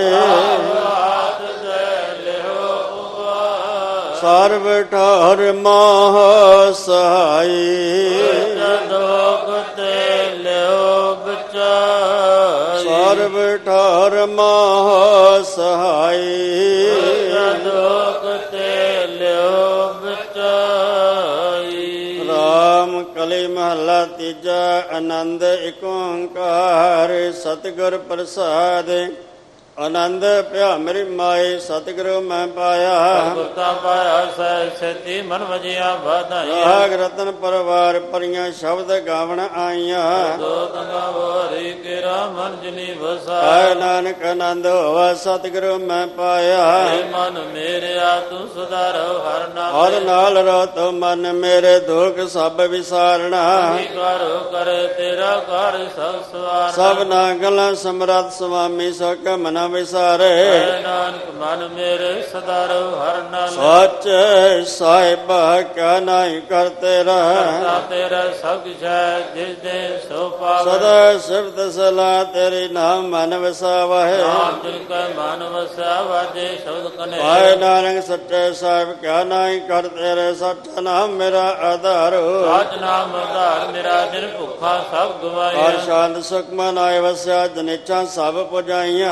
ਹਾਥ ਦੇ ਲਿਓ ਉਬਾਰ। ਸਰਬ ਠਾਰ ਮਾਹ ਸਹਾਈ ਦੋਖ ਤੇ ਲਿਓ ਬਚਾਈ। ਸਰਬ ਠਾਰ ਮਾਹ ਸਹਾਈ ਦੋਖ ਤੇ ਲਿਓ ਬਚਾਈ। ਰਾਮ ਕਲੀ ਮਹੱਲਾ ਤੀਜਾ ਆਨੰਦ ਏਕ ਓੰਕਾਰ ਸਤਿਗੁਰ ਪ੍ਰਸਾਦ ਆਨੰਦ ਭਿਆ ਮੇਰੀ ਮਾਏ ਸਤਿਗੁਰੂ ਮੈਂ ਪਾਇਆ ਗੁਰਤਾ ਪਾਇਆ ਸਹਿ ਸੇਤੀ ਮਨ ਵਜਿਆ ਵਧਾਈਆਂ। ਰਾਗ ਰਤਨ ਪਰਵਾਰ ਪਰੀਆਂ ਸ਼ਬਦ ਗਾਵਣ ਆਈਆਂ ਦੋ ਤੰਗਾ ਹੋਰੀ ਕਿਰਾ ਮਨ ਜਨੀ ਵਸਾ। ਆਏ ਨਾਨਕ ਆਨੰਦ ਹੋਵਾ ਸਤਿਗੁਰੂ ਮੈਂ ਪਾਇਆ ਏ ਮਨ ਮੇਰਿਆ ਤੂੰ ਸੁਧਾਰੋ ਹਰ ਨਾਮ। ਹਰ ਨਾਲ ਰੋ ਤੋ ਮਨ ਮੇਰੇ ਦੁਖ ਸਭ ਵਿਸਾਰਣਾ ਕਰੋ ਕਰ ਤੇਰਾ ਘਰ ਸਭ ਸਵਾਰ। ਸਭ ਨਾ ਗਲਾਂ ਸਮਰੱਥ ਸੁਆਮੀ ਸੋ ਕਮਨਾ ਵਿਸਾਰੇ ਐ ਨਾਨਕ ਮਨ ਮੇਰੇ ਸਦਾਰੋ ਹਰ ਨਾਲ। ਸੱਚ ਸਾਹਿਬਾ ਕਿਆ ਨਾਹੀ ਕਰਤੇ ਰਹਿ ਕਰਤਾ ਤੇਰਾ ਸਭ ਕੁਛ ਹੈ ਜਿਸ ਦੇ ਸੋ ਪਾਵੈ। ਸਦਾ ਸਿਫਤ ਸਲਾਹ ਤੇਰੀ ਨਾਮ ਮਨ ਵਸਾਵਹਿ ਨਾਮ ਜਿਨ ਕੈ ਮਨ ਵਸਿਆ ਵਾਜੇ ਸ਼ਬਦ ਕਨੇ। ਆਏ ਨਾਨਕ ਸੱਚੇ ਸਾਹਿਬ ਕਿਆ ਨਾਹੀ ਕਰਤੇ ਰਹਿ ਸੱਚਾ ਨਾਮ ਮੇਰਾ ਆਧਾਰੋ ਸਾਚ ਨਾਮ ਆਧਾਰ ਮੇਰਾ ਜਿਨ ਭੁੱਖਾ ਸਭ ਹਰ ਗਵਾਇਆ। ਸ਼ਾਂਤ ਸੁਖ ਮਨ ਆਏ ਵਸਿਆ ਜਨੇਚਾ ਸਭ ਪੁਜਾਈਆਂ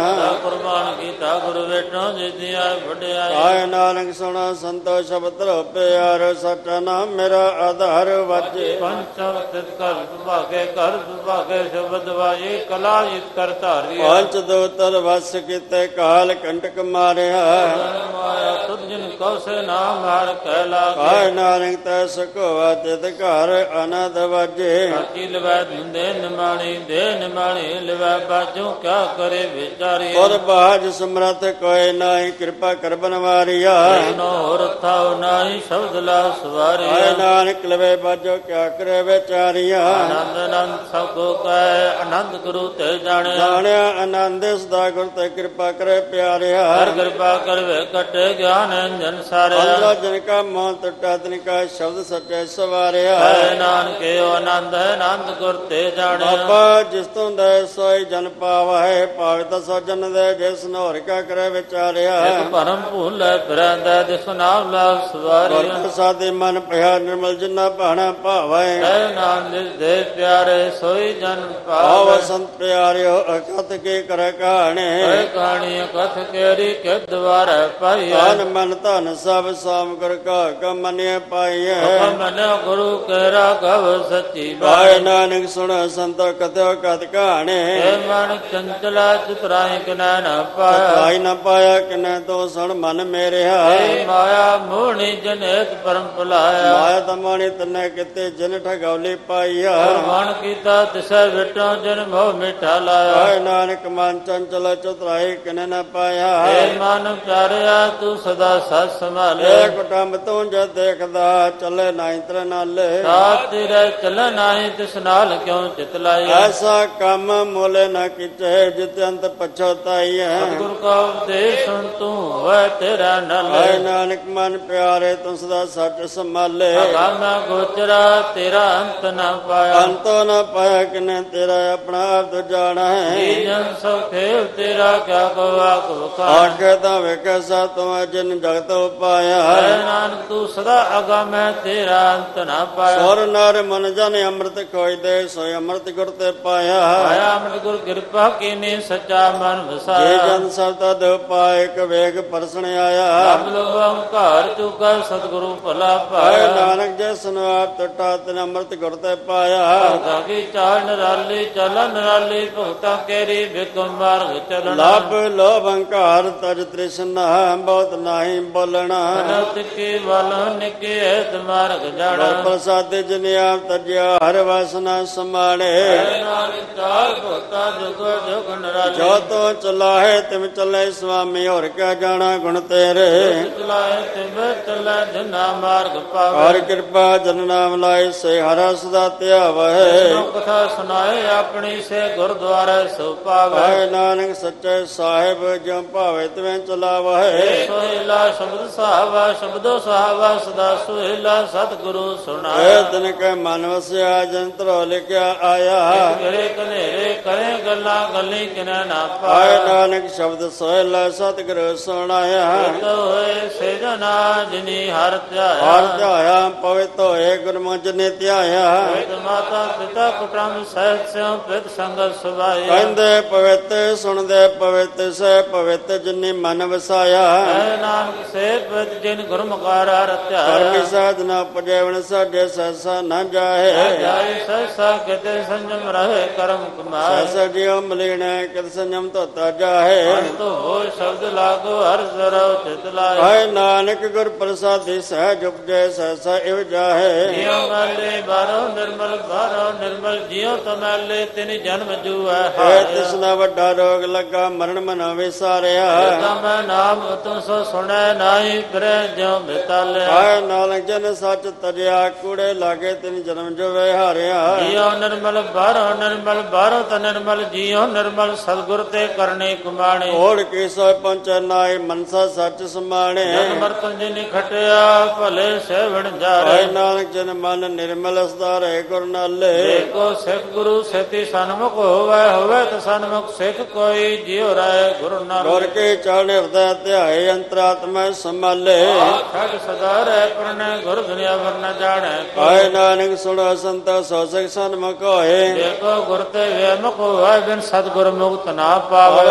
ਕੁਰਬਾਨ ਕੀਤਾ ਗੁਰੂ ਵੇਟੋ ਜਿਤਿਆ ਵਡਿਆਈ। ਕਾਇ ਨਾਨਕ ਸੁਣਾ ਸੰਤੋ ਸ਼ਬਦ ਰੋ ਪਿਆਰੋ ਸਚਾ ਨਾਮ ਮੇਰਾ ਆਧਾਰ ਵਾਜੇ। ਪੰਚਮ ਤਿਤ ਕਰ ਸੁਭਾਗੇ ਕਰ ਸੁਭਾਗੇ ਸ਼ਬਦ ਵਾਜੇ ਕਲਾ ਜਿਤ ਕਰ ਧਾਰੀ। ਪੰਚ ਦੋ ਤਰ ਵਸ ਕੀਤੇ ਕਾਲ ਕੰਟਕ ਮਾਰਿਆ। ਮਾਇਆ ਤੁਧ ਜਿਨ ਕਉ ਸੇ ਨਾਮ ਹਰ ਕਹਿ ਲਾਗੇ। ਕਾਇ ਨਾਨਕ ਤੈ ਸਕੋਆ ਤਿਤ ਘਰ ਅਨੰਦ ਵਾਜੇ। ਸਾਚੀ ਲਵੈ ਦੇ ਨਿਮਾਣੀ ਦੇ ਨਿਮਾਣੀ ਲਵੈ ਬਾਜੂ ਕਿਆ ਕਰੇ ਵਿਚਾਰੀ। ਔਰ ਬਾਜ ਸਮਰਥ ਕੋਇ ਨਾਹੀ ਕਿਰਪਾ ਕਰ ਬਨਵਾਰੀਆ। ਨੋ ਹੋਰ ਥਾਉ ਨਾਹੀ ਸ਼ਬਦ ਲਾ ਸਵਾਰੀ। ਕਾਇ ਨਾਨਕ ਲਵੇ ਬਾਜੋ ਕਿਆ ਕਰੇ ਵਿਚਾਰੀਆ। ਆਨੰਦ ਆਨੰਦ ਸਭ ਕੋ ਕਹੈ ਆਨੰਦ ਗੁਰੂ ਤੇ ਜਾਣਿਆ। ਜਾਣਿਆ ਆਨੰਦ ਸਦਾ ਗੁਰ ਤੇ ਕਿਰਪਾ ਕਰੇ ਪਿਆਰਿਆ। ਹਰ ਕਿਰਪਾ ਕਰਵੇ ਕਟੇ ਗਿਆਨ ਅੰਜਨ ਸਾਰਿਆ। ਅੰਲਾ ਜਨ ਕਾ ਮੋਹ ਟੁੱਟਾ ਤਿਨ ਕਾ ਸ਼ਬਦ ਸੱਚੇ ਸਵਾਰਿਆ। ਹੈ ਨਾਨਕੇ ਆਨੰਦ ਹੈ ਆਨੰਦ ਗੁਰ ਤੇ ਜਾਣਿਆ। ਬਾਬਾ ਜਿਸ ਤੋਂ ਦੇ ਸੋਈ ਜਨ ਪਾਵੈ ਭਾਵਿਤ ਸੋ ਜਨ ਦੇ ਜਿਸ ਨੋਰ ਕਾ ਕਰੇ ਵਿਚਾਰਿਆ। ਇਕ ਭਰਮ ਭੂਲੈ ਫਿਰੰਦਾ ਜਿਸ ਨਾਮ ਲਾਭ ਸਵਾਰਿਆ। ਗੁਰ ਪ੍ਰਸਾਦਿ ਮਨ ਭਇਆ ਨਿਰਮਲ ਜਿਨਾ ਭਾਣਾ ਭਾਵੈ। ਹੈ ਨਾਮ ਨਿਰਦੇ ਪਿਆਰੇ ਸੋਈ ਜਨ ਆਵ ਪਾਵੈ। ਸੰਤ ਪਿਆਰਿਓ ਅਕਥ ਕੇ ਕਰ ਕਹਾਣੇ। ਹੈ ਕਹਾਣੀ ਕਥ ਕੇਰੀ ਕੇ ਦਵਾਰ ਪਾਈਐ। ਧਨ ਮਨ ਧਨ ਸਭ ਸਾਮ ਗੁਰ ਕਾ ਕਮਨਿ ਪਾਈਐ। ਮਨ ਗੁਰੂ ਕੇ ਰਾਘਵ ਸੱਚੀ ਭਾਇ ਬਾਣੀ। ਨਾਨਕ ਸੁਣ ਸੰਤੋ ਕਥਿਓ ਕਥ ਕਹਾਣੇ। ਹੈ ਮਨ ਚੰਚਲਾ ਚਤੁਰਾਈ ਕਿਨੈ ਨ ਪਾਇਆ। ਪਾਈ ਨ ਪਾਇਆ ਕਿਨੈ ਤੋ ਸੁਣ ਮਨ ਮੇਰਿਆ। ਹੈ ਮਾਇਆ ਮੋਹਣੀ ਜਨੇਤ ਪਰਮ ਭੁਲਾਇਆ। ਮਾਇਆ ਤਮਾਣੀ ਤਨੈ ਕਿਤੇ ਜਨ ਠਗੌਲੀ ਪਾਈਆ। ਮਨ ਕੀਤਾ ਤਿਸੈ ਵਿਟੋ ਜਨ ਮੋਹ ਮਿਠਾ ਲਾਇਆ। ਭਾਇ ਨਾਨਕ ਮਨ ਚੰਚਲ ਚਤੁਰਾਈ ਕਿਨੈ ਨ ਪਾਇਆ। ਹੈ ਮਨ ਪਿਆਰਿਆ ਤੂੰ ਸਦਾ ਸਤ ਸੰਭਾਲੇ। ਏ ਕੁਟੰਬ ਤੂੰ ਜਦ ਦੇਖਦਾ ਚੱਲੇ ਨਾਹੀ ਤਰ ਨਾਲੇ। ਸਾਥ ਤੇਰੇ ਚੱਲਣ ਆਏ ਤਿਸ ਨਾਲ ਕਿਉ ਚਿਤ ਲਾਈ। ਐਸਾ ਕੰਮ ਮੁਲੇ ਨ ਕੀਚੇ ਜਿਤ ਅੰਤ ਪਛੋਤਾਈ ਹੈ। ਗੁਰ ਕਾ ਉਪਦੇਸ਼ ਸੁਣ ਤੂੰ ਹੋਇ ਤੇਰਾ ਨਲ। ਭਾਇ ਨਾਨਕ ਮਨ ਪਿਆਰੇ ਤੂੰ ਸਦਾ ਸੱਚ ਸੰਭਾਲੇ। ਅਗਮ ਗੋਚਰਾ ਤੇਰਾ ਅੰਤ ਨ ਪਾਇਆ। ਅੰਤੋ ਨ ਪਾਇਆ ਕਿਨੇ ਤੇਰਾ ਆਪਣਾ ਆਪ ਤੂੰ ਜਾਣਾ ਜੀ ਹੈ। ਜਨ ਸਭ ਖੇਲ ਤੇਰਾ ਕਿਆ ਕੋ ਆਖ ਵਖਾ। ਆਖੇ ਤਾਂ ਵੇਖੇ ਸਾ ਤੂੰ ਜਿਨ ਜਗਤ ਉਪਾਇਆ। ਹੈ ਨਾਨਕ ਤੂੰ ਸਦਾ ਅਗਮ ਹੈ ਤੇਰਾ ਅੰਤ ਨ ਪਾਇਆ। ਸੁਰ ਨਰ ਮਨ ਜਨ ਅੰਮ੍ਰਿਤ ਖੋਇ ਦੇ ਸੋਇ ਅੰਮ੍ਰਿਤ ਗੁਰ ਤੇ ਪਾਇਆ। ਆਇਆ ਅੰਮ੍ਰਿਤ ਗੁਰ ਕਿਰਪਾ ਕੀਨੀ ਸੱਚਾ ਮਨ ਜੇ ਵਸਾਇਆ। ਜਨ ਸਭ ਤਦ ਉਪਾਇ ਕ ਵੇਗ ਪਰਸਣ ਆਇਆ। ਸਭ ਲੋਗ ਹੰਕਾਰ ਚੁਕਾ ਸਤਿਗੁਰੂ ਭਲਾ ਭਾਇ ਪਾਇਆ। ਨਾਨਕ ਜਿਸ ਨੂੰ ਆਪ ਟੁੱਟਾ ਤਿਨ ਅੰਮ੍ਰਿਤ ਗੁਰ ਤੇ ਪਾਇਆ। ਭਗਤਾਂ ਕੀ ਚਾਲ ਨਰਾਲੀ ਚਲਨ ਨਰਾਲੀ ਭਗਤਾਂ ਕੇਰੀ ਬਿਕਮ ਮਾਰਗ ਚਲਣਾ। ਲੱਭ ਲੋਭ ਹੰਕਾਰ ਤਜ ਤ੍ਰਿਸ਼ਨਾ ਬਹੁਤ ਨਾਹੀ ਬੋਲਣਾ। ਅਨੰਤ ਕੀ ਵਲ ਨਿਕੇ ਐਤ ਮਾਰਗ ਜਾਣਾ। ਗੁਰ ਪ੍ਰਸਾਦਿ ਜਿਨ ਆਪ ਤਜਿਆ ਹਰ ਵਾਸਨਾ ਸਮਾਣੇ। ਨਾਨਕ ਚਾਲ ਭਗਤਾਂ ਜੁਗ ਜੁਗ ਨਰਾਲੀ। ਜੋ ਤੋ ਚਲਾਹੇ ਤਿਮ ਚੱਲੇ ਸੁਆਮੀ ਹੋਰ ਕਿਆ ਜਾਣਾ ਗੁਣ ਤੇਰੇ। ਚਲਾਏ ਤਿਵੇਂ ਚੱਲੇ ਜਿਨਾ ਮਾਰਗ ਪਾਵੇ। ਹਰ ਕਿਰਪਾ ਜਨ ਨਾਮ ਲਾਇ ਸੇ ਹਰਾ ਸਦਾ ਧਿਆਵੈ। ਕਥਾ ਸੁਣਾਏ ਆਪਣੀ ਸੇ ਗੁਰਦੁਆਰੇ ਸੋ ਪਾਵੇ। ਭਾਇ ਨਾਨਕ ਸੱਚੇ ਸਾਹਿਬ ਜਿਉ ਭਾਵੇ ਤਿਵੇਂ ਚਲਾਵੈ। ਸੋਹਿਲਾ ਸ਼ਬਦ ਸਹਾਵਾ ਸ਼ਬਦੋ ਸਹਾਵਾ ਸਦਾ ਸੋਹਿਲਾ ਸਤਿਗੁਰੂ ਏ ਸੁਣਾਇਆ। ਦਿਨ ਕੈ ਮਨ ਵਸਿਆ ਜੰਤਰੋ ਲਿਖਿਆ ਆਇਆ। ਕਰੇ ਕਨੇਰੇ ਕਰੇ ਗੱਲਾਂ ਗੱਲੀ ਕਿਨੈ ਨਾ ਭਾਇ ਪਾਇਆ। ਨਾਨਕ ਸ਼ਬਦ ਸੋਹਿਲਾ ਸਤਿਗੁਰੂ ਸੁਣਾਇਆ। ਤੋ ਹੋਏ ਸੇ ਜਨਾ ਜਿਨੀ ਹਰ ਧਿਆਇਆ। ਹਰ ਧਿਆਇਆ ਪਵਿੱਤ ਹੋਏ ਗੁਰਮੁਖ ਨੇ ਧਿਆਇਆ। ਪਵਿੱਤ ਮਾਤਾ ਪਿਤਾ ਕੁਟੰਬ ਸਹਿਤ ਸਿਉ ਪਿਤ ਸੰਗਤ ਸੁਭਾਇਆ। ਕਹਿੰਦੇ ਪਵਿੱਤ ਸੁਣਦੇ ਪਵਿੱਤ ਸੇ ਪਵਿੱਤ ਜਿਨੀ ਮਨ ਵਸਾਇਆ। ਹੈ ਨਾਨਕ ਸੇ ਪਵਿੱਤ ਜਿਨ ਗੁਰਮੁਖਾਰ ਰਤਿਆ। ਕਰਮੀ ਸਾਧਨਾ ਪਜੇਵਨ ਸਾਡੇ ਸੈਸਾ ਨਾ ਜਾਏ। ਜਾਇ ਸਹਿਸਾ ਕਿਤੇ ਸੰਜਮ ਰਹੇ ਕਰਮ ਕਮਾਏ। ਸੈਸਾ ਜਿਉ ਮਲੀਣੇ ਕਿਤ ਸੰਜਮ ਧੋਤਾ ਜਾਏ। ਅੰਤ ਹੋਇ ਸ਼ਬਦ ਲਾਗੋ ਹਰ ਸਰਵ ਚਿਤ ਲਾਏ। ਭਾਇ ਨਾਨਕ ਗੁਰ ਪ੍ਰਸਾਦਿ ਸਹਿਜ ਉਪਜੈ ਸੈਸਾ ਇਵ ਜਾਹੇ। ਜਿਉ ਮੈਲੇ ਬਾਰੋ ਨਿਰਮਲ ਬਾਰੋ ਨਿਰਮਲ ਜਿਉ ਤਮੈਲੇ ਤਿਨ ਜਨਮ ਜੂਐ ਏ ਹਾਰਿਆ। ਤਿਸਨਾ ਵੱਡਾ ਰੋਗ ਲੱਗਾ ਮਰਨ ਮਨਾ ਵਿਸਾਰਿਆ। ਤਮੈ ਨਾਮ ਤੂੰ ਸੋ ਸੁਣੈ ਨਾਹੀ ਫਿਰੈ ਜਿਉ ਮਿਤਾਲਿਆ। ਭਾਇ ਨਾਨਕ ਜਨ ਸੱਚ ਤਜਿਆ ਕੂੜੇ ਲਾਗੇ ਤਿਨ ਜਨਮ ਜੋ ਵਿਹਾਰਿਆ। ਜਿਉ ਨਿਰਮਲ ਬਾਰੋ ਨਿਰਮਲ ਬਾਰੋ ਤ ਨਿਰਮਲ ਜਿਉ ਨਿਰਮਲ ਸਤਿਗੁਰ ਤੇ ਕਰਨੇ ਕੁਮਾਣੇ। ਹੋੜ ਕੀ ਸੋ ਪਹੁੰਚੈ ਨਾਏ ਮਨਸਾ ਸੱਚ ਸਮਾਣੇ। ਜਨ ਮਰਤਨ ਜਿਨ ਖਟਿਆ ਭਲੇ ਸੇਵਣ ਜਾਰੇ। ਭਾਇ ਨਾਨਕ ਜਨ ਮਨ ਨਿਰਮਲ ਸਦਾ ਰਹੇ ਗੁਰ ਨਾਲੇ। ਦੇਖੋ ਸਿੱਖ ਗੁਰੂ ਸੇਤੀ ਸਨਮੁਖ ਹੋਵੇ ਹੋਵੇ ਤ ਸਨਮੁਖ ਸਿੱਖ ਕੋਈ ਜਿਉ ਰਾਏ ਗੁਰੂ ਨਾਨਕ। ਗੁਰ ਕੇ ਚਰਨ ਹਿਰਦੈ ਧਿਆਏ ਅੰਤਰਾਤਮਾ ਸੰਭਾਲੇ। ਛੱਡ ਸਦਾ ਰਹਿ ਪਰਨੇ ਗੁਰ ਦੁਨੀਆ ਵਰ ਨ ਜਾਣੈ ਭਾਇ ਨਾਨਕ ਸੁਣੋ ਸੰਤੋ ਸੋ ਸਿਖ ਸਨਮੁਖ ਹੋਏ। ਦੇਖੋ ਗੁਰ ਤੇ ਵੇਮੁਖ ਹੋਵੇ ਬਿਨ ਸਤਿਗੁਰ ਮੁਕਤ ਨਾ ਪਾਵੇ।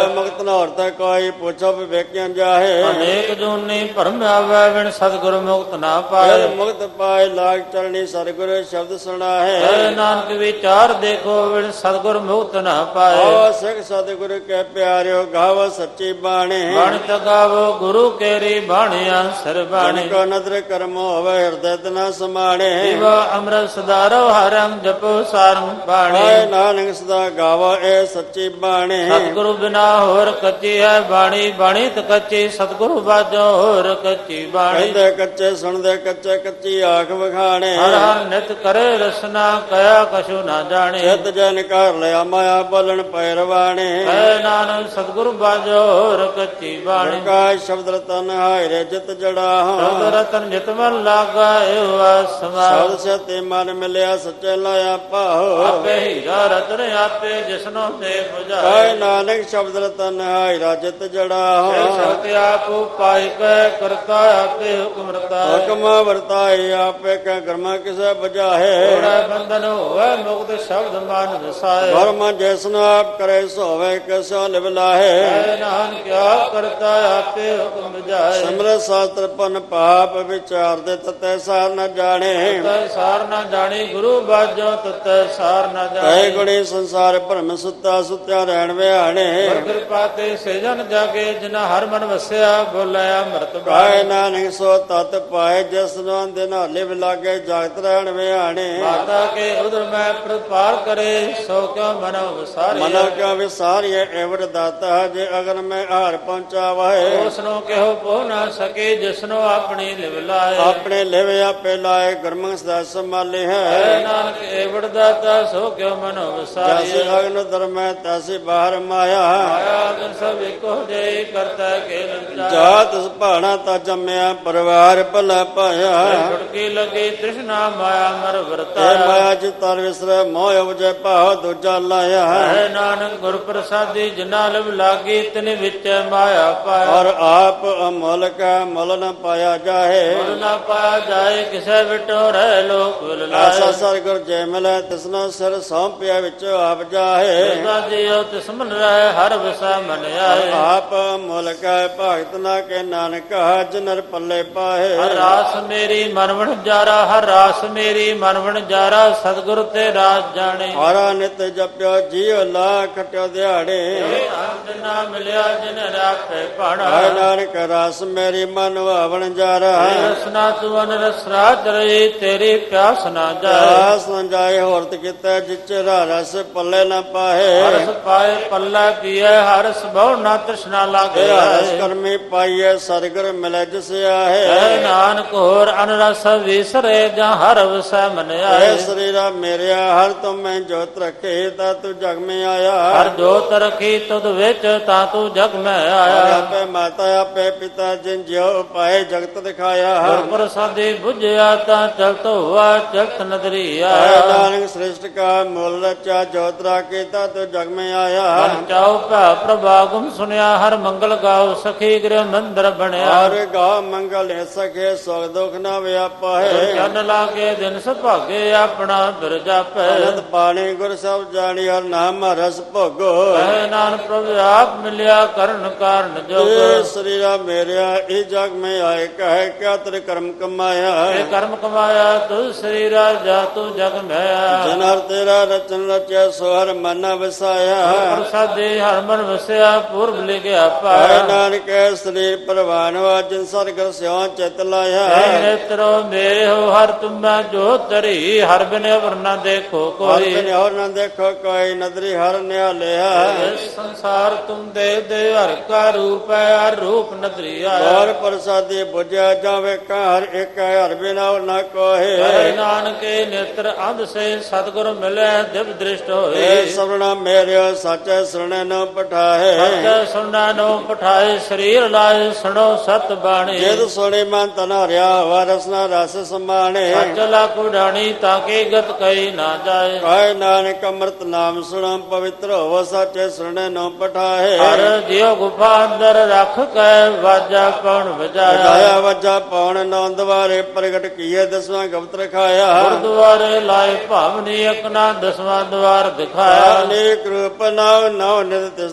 ਮੁਕਤ ਨਾ ਹੋਰਤਾ ਕੋਈ ਪੁੱਛੋ ਵਿਵੇਕਿਆਂ ਜਾਹੇ ਅਨੇਕ ਜੂਨੀ ਭਰਮ ਆਵੇ ਵਿਣ ਸਤਿਗੁਰ ਮੁਕਤ ਨਾ ਪਾਏ ਮੁਕਤ ਪਾਏ ਲਾਗ ਚਰਣੀ ਸਤਿਗੁਰ ਸ਼ਬਦ ਸੁਣਾਹੇ ਹੈ ਨਾਨਕ ਵਿਚਾਰ ਦੇਖੋ ਵਿਣ ਸਤਿਗੁਰ ਮੁਕਤ ਨਾ ਪਾਏ ਓ ਸਿੱਖ ਸਤਿਗੁਰ ਕੇ ਪਿਆਰਿਓ ਗਾਵੋ ਸੱਚੀ ਬਾਣੀ ਬਾਣੀ ਤਗਾਵੋ ਗੁਰੂ ਕੇਰੀ ਬਾਣੀਆਂ ਸਿਰ ਬਾਣੀ ਕੋ ਨਦਰ ਕਰਮ ਹੋਵੇ ਹਿਰਦੈ ਤਨਾ ਸਮਾਣੇ ਜੀਵ ਅੰਮ੍ਰਿਤ ਸਦਾਰੋ ਹਰੰ ਜਪੋ ਸਾਰੰ ਬਾਣੀ ਹਾਏ ਨਾਨਕ ਸਦਾ ਗਾਵੋ ਇਹ ਸੱਚੀ ਬਾਣੀ ਸਤਿਗੁਰੂ ਬਿਨਾ ਹੋਰ ਕੱਚੀ ਹੈ ਬਾਣੀ ਬਾਣੀ ਤੇ ਕੱਚੀ ਸਤਿਗੁਰੂ ਬਾਝੋ ਹੋਰ ਕੱਚੀ ਬਾਣੀ ਕਹਿੰਦੇ ਕੱਚੇ ਸੁਣਦੇ ਕੱਚੇ ਕੱਚੀ ਆਖ ਵਖਾਣੇ ਹਰ ਹਰ ਨਿਤ ਕਰੇ ਰਸਨਾ ਕਇਆ ਕਛੂ ਨਾ ਜਾਣੇ ਚਿਤ ਜਨ ਕਰ ਲਿਆ ਮਾਇਆ ਬੋਲਣ ਪੈਰਵਾਣੇ ਹੈ ਨਾਨਕ ਸਤਿਗੁਰੂ ਬਾਝੋ ਹੋਰ ਕੱਚੀ ਬਾਣੀ ਪ੍ਰਕਾਸ਼ ਸ਼ਬਦ ਰਤਨ ਹਾਇ ਰੇ ਜਿਤ ਜੜਾ ਸ਼ਬਦ ਰਤਨ ਜਿਤ ਮਨ ਲਾਗਾ ਏਵ ਸਮਾ ਸ਼ਬਦ ਸਤੇ ਮਨ ਮਿਲਿਆ ਸੱਚੇ ਲਾਇਆ ਪਾਹੋ ਆਪੇ ਹੀਰਾ ਰਤਨ ਆਪੇ ਜਿਸਨੋ ਦੇ 부ਝਾਏ ਹਾਏ ਨਾਨਕ ਸ਼ਬਦ ਰਤਨ ਹਾਇ ਰਾ ਜਿਤ ਜੜਾ ਸਤਿ ਆਪ ਪਾਇ ਕੈ ਕਰਤਾ ਆਪੇ ਹੁਕਮ ਰਤਾ ਹੁਕਮ ਵਰਤਾਏ ਆਪੇ ਕੈ ਕਰਮਾ ਕਿਸੈ ਬੁਝਾਏ ਥੋੜਾ ਬੰਧਨ ਹੋਵੇ ਮੁਕਤ ਸ਼ਬਦ ਮਨ ਵਸਾਏ ਧਰਮ ਜਿਸਨ ਆਪ ਕਰੇ ਸੋਵੇ ਕਿਸੋ ਲਿਵ ਲਾਹੇ ਹੈ ਨਾਨਕ ਆਪ ਕਰਤਾ ਆਪੇ ਹੁਕਮ ਬੁਝਾਏ ਸਿਮਰਤ ਸ਼ਾਸਤਰ ਪਨ ਪਾਪ ਵਿਚਾਰ ਦੇ ਤਤੈ ਸਾਰ ਨ ਜਾਣੇ ਤਤੈ ਸਾਰ ਨਾ ਜਾਣੀ ਗੁਰੂ ਬਾਝੋ ਤਤੈ ਸਾਰ ਨਾ ਕੈ ਜਾਣੀ ਗੁਣੀ ਸੰਸਾਰ ਭਰਮ ਸੁੱਤਾ ਸੁੱਤਿਆ ਰਹਿਣ ਵਿਹਾਣੇ ਪਰ ਕਿਰਪਾ ਤੇ ਸੇਜਨ ਜਾਗੇ ਜਿਨਾ ਹਰ ਮਨ ਵਸਿਆ ਬੋਲਿਆ ਅੰਮ੍ਰਿਤ ਬਾਣੀ ਕਾਇ ਨਾਨਕ ਸੋ ਤਤ ਪਾਏ ਜਿਸ ਨੂੰ ਦਿਨ ਲਿਵ ਲਾਗੇ ਜਾਗਤ ਰਹਿਣ ਵਿਹਾਣੇ ਮਾਤਾ ਕੇ ਉਦਰ ਮੈਂ ਪ੍ਰਤਪਾਰ ਕਰੇ ਸੋ ਕਿਉ ਮਨ ਵਸਾਰੇ ਮਨੋ ਕਿਉ ਵਿਸਾਰੀਏ ਏਵੜ ਦਾਤਾ ਜੇ ਅਗਨ ਮੈਂ ਹਾਰ ਪਹੁੰਚਾਵੇ ਉਸ ਨੂੰ ਕਿਹੋ ਪੋ ਨਾ ਸਕੇ ਜਿਸ ਨੂੰ ਆਪਣੀ ਲਿਵ ਲਾਏ ਆਪਣੇ ਲਿਵ ਆਪੇ ਲਾਏ ਗੁਰਮੁਖ ਸਦਾ ਸੰਭਾਲੇ ਹੈ ਹੈ ਨਾਨਕ ਏਵੜ ਦਾਤਾ ਸੋ ਕਿਉ ਮਨ ਵਸਾਰੇ ਜੈਸੇ ਅਗਨ ਧਰਮੈ ਤੈਸੇ ਬਾਹਰ ਮਾਇਆ ਆਇਆ ਅਗਨ ਸਭ ਇੱਕੋ ਜੇ ਕਰਤਾ ਕੇ ਲੰਚਾ ਜਾਤ ਭਾਣਾ ਤਾ ਜੰਮਿਆ ਪਰਿਵਾਰ ਭਲਾ ਪਾਇਆ ਛੁਟਕੀ ਲੱਗੀ ਤ੍ਰਿਸ਼ਨਾ ਮਾਇਆ ਮਰ ਇਹ ਵਰਤਾਇਆ ਮਾਇਆ ਜਿ ਤਰ ਵਿਸਰੈ ਮੋਹ ਉਪਜੈ ਭਾਵ ਦੂਜਾ ਲਾਇਆ ਹੈ ਨਾਨਕ ਗੁਰ ਪ੍ਰਸਾਦੀ ਜਿਨਾ ਲਿਵ ਲਾਗੀ ਤਿਨ ਵਿੱਚ ਮਾਇਆ ਪਾਇਆ ਔਰ ਆਪ ਅਮੁੱਲਕ ਮੁੱਲ ਨ ਪਾਇਆ ਜਾਹੇ ਮੁੱਲ ਨਾ ਪਾਇਆ ਜਾਏ ਕਿਸੇ ਵਿਟੋ ਰਹਿ ਲੋਕ ਵਿਲ ਐਸਾ ਲਾਏ ਸਰਗੁਰ ਜੈ ਮਿਲੈ ਤਿਸਨਾ ਸਿਰ ਸੌਂਪਿਆ ਵਿੱਚ ਆਪ ਜਾਹੇ ਜਿਸਦਾ ਜੀਉ ਤਿਸ ਮਨ ਰਹਿ ਹਰ ਵਿਸਾ ਮਨ ਆਏ ਆਪ ਮੁਲਕ ਭਗਤ ਨਾ ਕੇ ਨਾਨਕ ਹਜ ਨਰ ਪੱਲੇ ਹਰ ਪਾਹੇ ਰਾਸ ਮੇਰੀ ਮਨਵਣ ਜਾਰਾ ਹਰ ਰਾਸ ਮੇਰੀ ਮਨਵਣ ਜਾਰਾ ਸਤਿਗੁਰ ਤੇ ਰਾਜ ਜਾਣੇ ਹਾਰਾ ਨਿਤ ਜਪਿਓ ਜੀਉ ਲਾ ਖਟਿਓ ਦਿਹਾੜੇ ਅੰਤ ਨਾ ਮਿਲਿਆ ਜਿਨ ਰਾਖੇ ਪਾਣਾ ਹਾਏ ਨਾਨਕ ਰਸ ਮੇਰੀ ਮਨ ਭਾਵਨ ਜਾਰਾ ਰਸਨਾ ਤੂੰ ਅਨ ਰਸਰਾ ਚਰਈ ਤੇਰੀ ਪਿਆਸ ਨਾ ਜਾਏ ਆਸ ਨ ਜਾਏ ਹੋਰਤ ਕੀਤਾ ਜਿਚਰਾ ਰਸ ਪੱਲੇ ਨ ਪਾਹੇ ਹਰਸ ਪਾਏ ਪੱਲਾ ਪੀਏ ਹਰਸ ਬਹੁ ਨਾ ਤ੍ਰਿਸ਼ਨਾ ਲਾਗੇ ਰਸ ਕਰਮੀ ਪਾਈਏ ਸਰਗੁਰ ਮਿਲੈ ਜਿਸ ਆਹੇ ਹੈ ਨਾਨਕ ਹੋਰ ਅਨਰਸ ਵਿਸਰੇ ਜਾਂ ਹਰ ਵਸੈ ਮਨ ਆਏ ਐ ਸਰੀਰਾ ਮੇਰਿਆ ਹਰ ਤੁਮ ਮੈਂ ਜੋਤ ਰੱਖੇ ਤਾ ਤੂੰ ਜਗ ਮੈਂ ਆਇਆ ਹਰ ਜੋਤ ਰਖੀ ਤੁਧ ਵਿੱਚ ਤਾਂ ਤੂੰ ਜਗ ਮੈਂ ਆਇਆ ਆਪੇ ਮਾਤਾ ਆਪੇ ਪਿਤਾ ਜਿਨ ਜਿਉ ਪਾਏ ਜਗਤ ਦਿਖਾਇਆ ਗੁਰ ਪ੍ਰਸਾਦੀ ਬੁਝਿਆ ਤਾਂ ਚਲਤ ਹੋਆ ਚਲਤ ਨਦਰੀ ਐ ਆਇਆ ਨਾਨਕ ਸ੍ਰਿਸ਼ਟ ਕਾ ਮੁੱਲ ਰਚਾ ਜੋਤ ਰਾਖੇ ਤਾ ਤੂੰ ਜਗ ਮੈਂ ਆਇਆ ਮਨ ਚਾਉ ਭੈ ਪ੍ਰਭਾਗਮ ਸੁਨਿਆ ਹਰ ਮੰਗਲ ਗਾਉ ਸਖੀ ਗ੍ਰਹਿ ਮੰਦਰ ਬਣਿਆ ਹਰ ਗਾ ਮੰਗਲ ਹੈ ਸਖੇ ਸੁਖ ਦੁਖ ਨਾ ਵਿਆਪਾ ਹੈ ਜਨ ਲਾਗੇ ਦਿਨ ਸੁਭਾਗੇ ਆਪਣਾ ਬਿਰ ਜਾਪੈ ਅਨੰਦ ਬਾਣੀ ਗੁਰ ਸਭ ਜਾਣੀ ਹਰ ਨਾਮ ਰਸ ਭੋਗੋ ਹੈ ਨਾਨਕ ਪ੍ਰਭ ਆਪ ਮਿਲਿਆ ਕਰਨ ਕਾਰਨ ਜੋਗ ਇਹ ਸਰੀਰਾ ਮੇਰਿਆ ਇਹ ਜਗ ਮੈਂ ਆਏ ਕਹੇ ਕਿਆ ਤੇਰੇ ਕਰਮ ਕਮਾਇਆ ਇਹ ਕਰਮ ਕਮਾਇਆ ਤੂੰ ਸਰੀਰਾ ਜਾ ਤੂੰ ਜਗ ਮੈਂ ਜਨ ਹਰ ਤੇਰਾ ਰਚਨ ਰਚਿਆ ਸੋ ਹਰ ਮਨ ਵਸਾਇਆ ਪ੍ਰਸਾਦੇ ਹਰ ਮਨ ਵਸਿਆ ਪੂਰਬ ਲਿਖਿਆ ਐ ਪਾਇਆ ਨਾਨਕ ਸਰੀਰ ਪ੍ਰਵਾਨ ਵਾਜਨ ਸਰਗਰ ਸਿਉ ਚਿਤ ਲਾਇਆ ਨੇਤਰੋ ਮੇਰੇ ਹੋ ਹਰ ਤੁਮੈ ਜੋ ਤਰੀ ਹਰ ਬਿਨ ਅਵਰ ਨਾ ਦੇਖੋ ਹਰ ਕੋਈ ਬਿਨ ਹੋਰ ਨਾ ਦੇਖੋ ਕੋਈ ਨਦਰੀ ਹਰ ਨਿਹਾਲਿਆ ਇਸ ਸੰਸਾਰ ਤੁਮ ਦੇ ਦੇ ਹਰ ਕਾ ਰੂਪ ਹੈ ਹਰ ਰੂਪ ਨਦਰੀ ਆਇਆ ਹੋਰ ਪ੍ਰਸਾਦੀ ਬੁਝਿਆ ਜਾਵੇ ਕਾ ਹਰ ਇੱਕ ਹੈ ਹਰ ਬਿਨਾ ਨਾ ਕੋਹੇ ਹੈ ਨਾਨਕੇ ਨੇਤਰ ਅੰਧ ਸੇ ਸਤਿਗੁਰ ਮਿਲੇ ਦਿਵ ਦ੍ਰਿਸ਼ਟ ਹੋਏ ਇਹ ਸਵਣਾ ਮੇਰਿਓ ਸੱਚੇ ਸੁਣੇ ਨੂੰ ਪਠਾਏ ਸੱਚੇ ਸੁਣਨਾ ਨੂੰ ਪਠਾਏ ਸਰੀਰ ਲਾਏ ਸੁਣੋ ਸਤ ਬਾਣੀ ਜਿਦ ਸੁਣੇ ਮਨ ਤਨ ਹਰਿਆ ਹਵਾ ਰਸਨਾ ਰਸ ਸਮਾਣੇ ਸੱਚ ਲਾਕੂ ਢਾਣੀ ਤਾਂ ਕੀ ਗਤ ਕਈ ਨਾ ਜਾਏ ਕਾਇ ਨਾਨਕ ਅੰਮ੍ਰਿਤ ਨਾਮ ਸੁਣੋ ਪਵਿੱਤਰ ਹੋਵੋ ਸੱਚੇ ਸੁਣੇ ਨੂੰ ਪਠਾਏ ਹਰ ਜਿਉ ਗੁਫਾ ਅੰਦਰ ਰੱਖ ਕੇ ਵਾਜਾ ਪਉਣ ਵਜਾਇਆ ਵਜਾਇਆ ਵਜਾ ਪਉਣ ਨੌ ਦਵਾਰੇ ਪ੍ਰਗਟ ਕੀਏ ਦਸਵਾਂ ਗਵਤ ਰਖਾਇਆ ਗੁਰਦੁਆਰੇ ਲਾਏ ਭਾਵਨੀ ਇੱਕ ਨਾ ਦਸਵਾਂ ਦਵਾਰ ਦਿਖਾਇਆ ਅਨੇਕ ਰੂਪ ਨਵ ਨਵ ਨਿਤ ਤਿਸ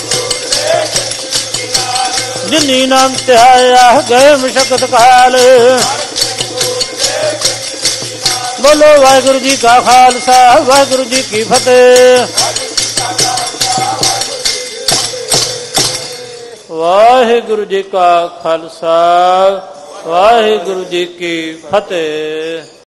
ਜਿਨੀ ਨਾਮ ਧਿਆਇਆ ਗਏ ਮਸ਼ਕਤ ਕਾਲ। ਬੋਲੋ ਵਾਹਿਗੁਰੂ ਜੀ ਕਾ ਖਾਲਸਾ ਵਾਹਿਗੁਰੂ ਜੀ ਕੀ ਫਤਿਹ। ਵਾਹਿਗੁਰੂ ਜੀ ਕਾ ਖਾਲਸਾ ਵਾਹਿਗੁਰੂ ਜੀ ਕੀ ਫਤਿਹ।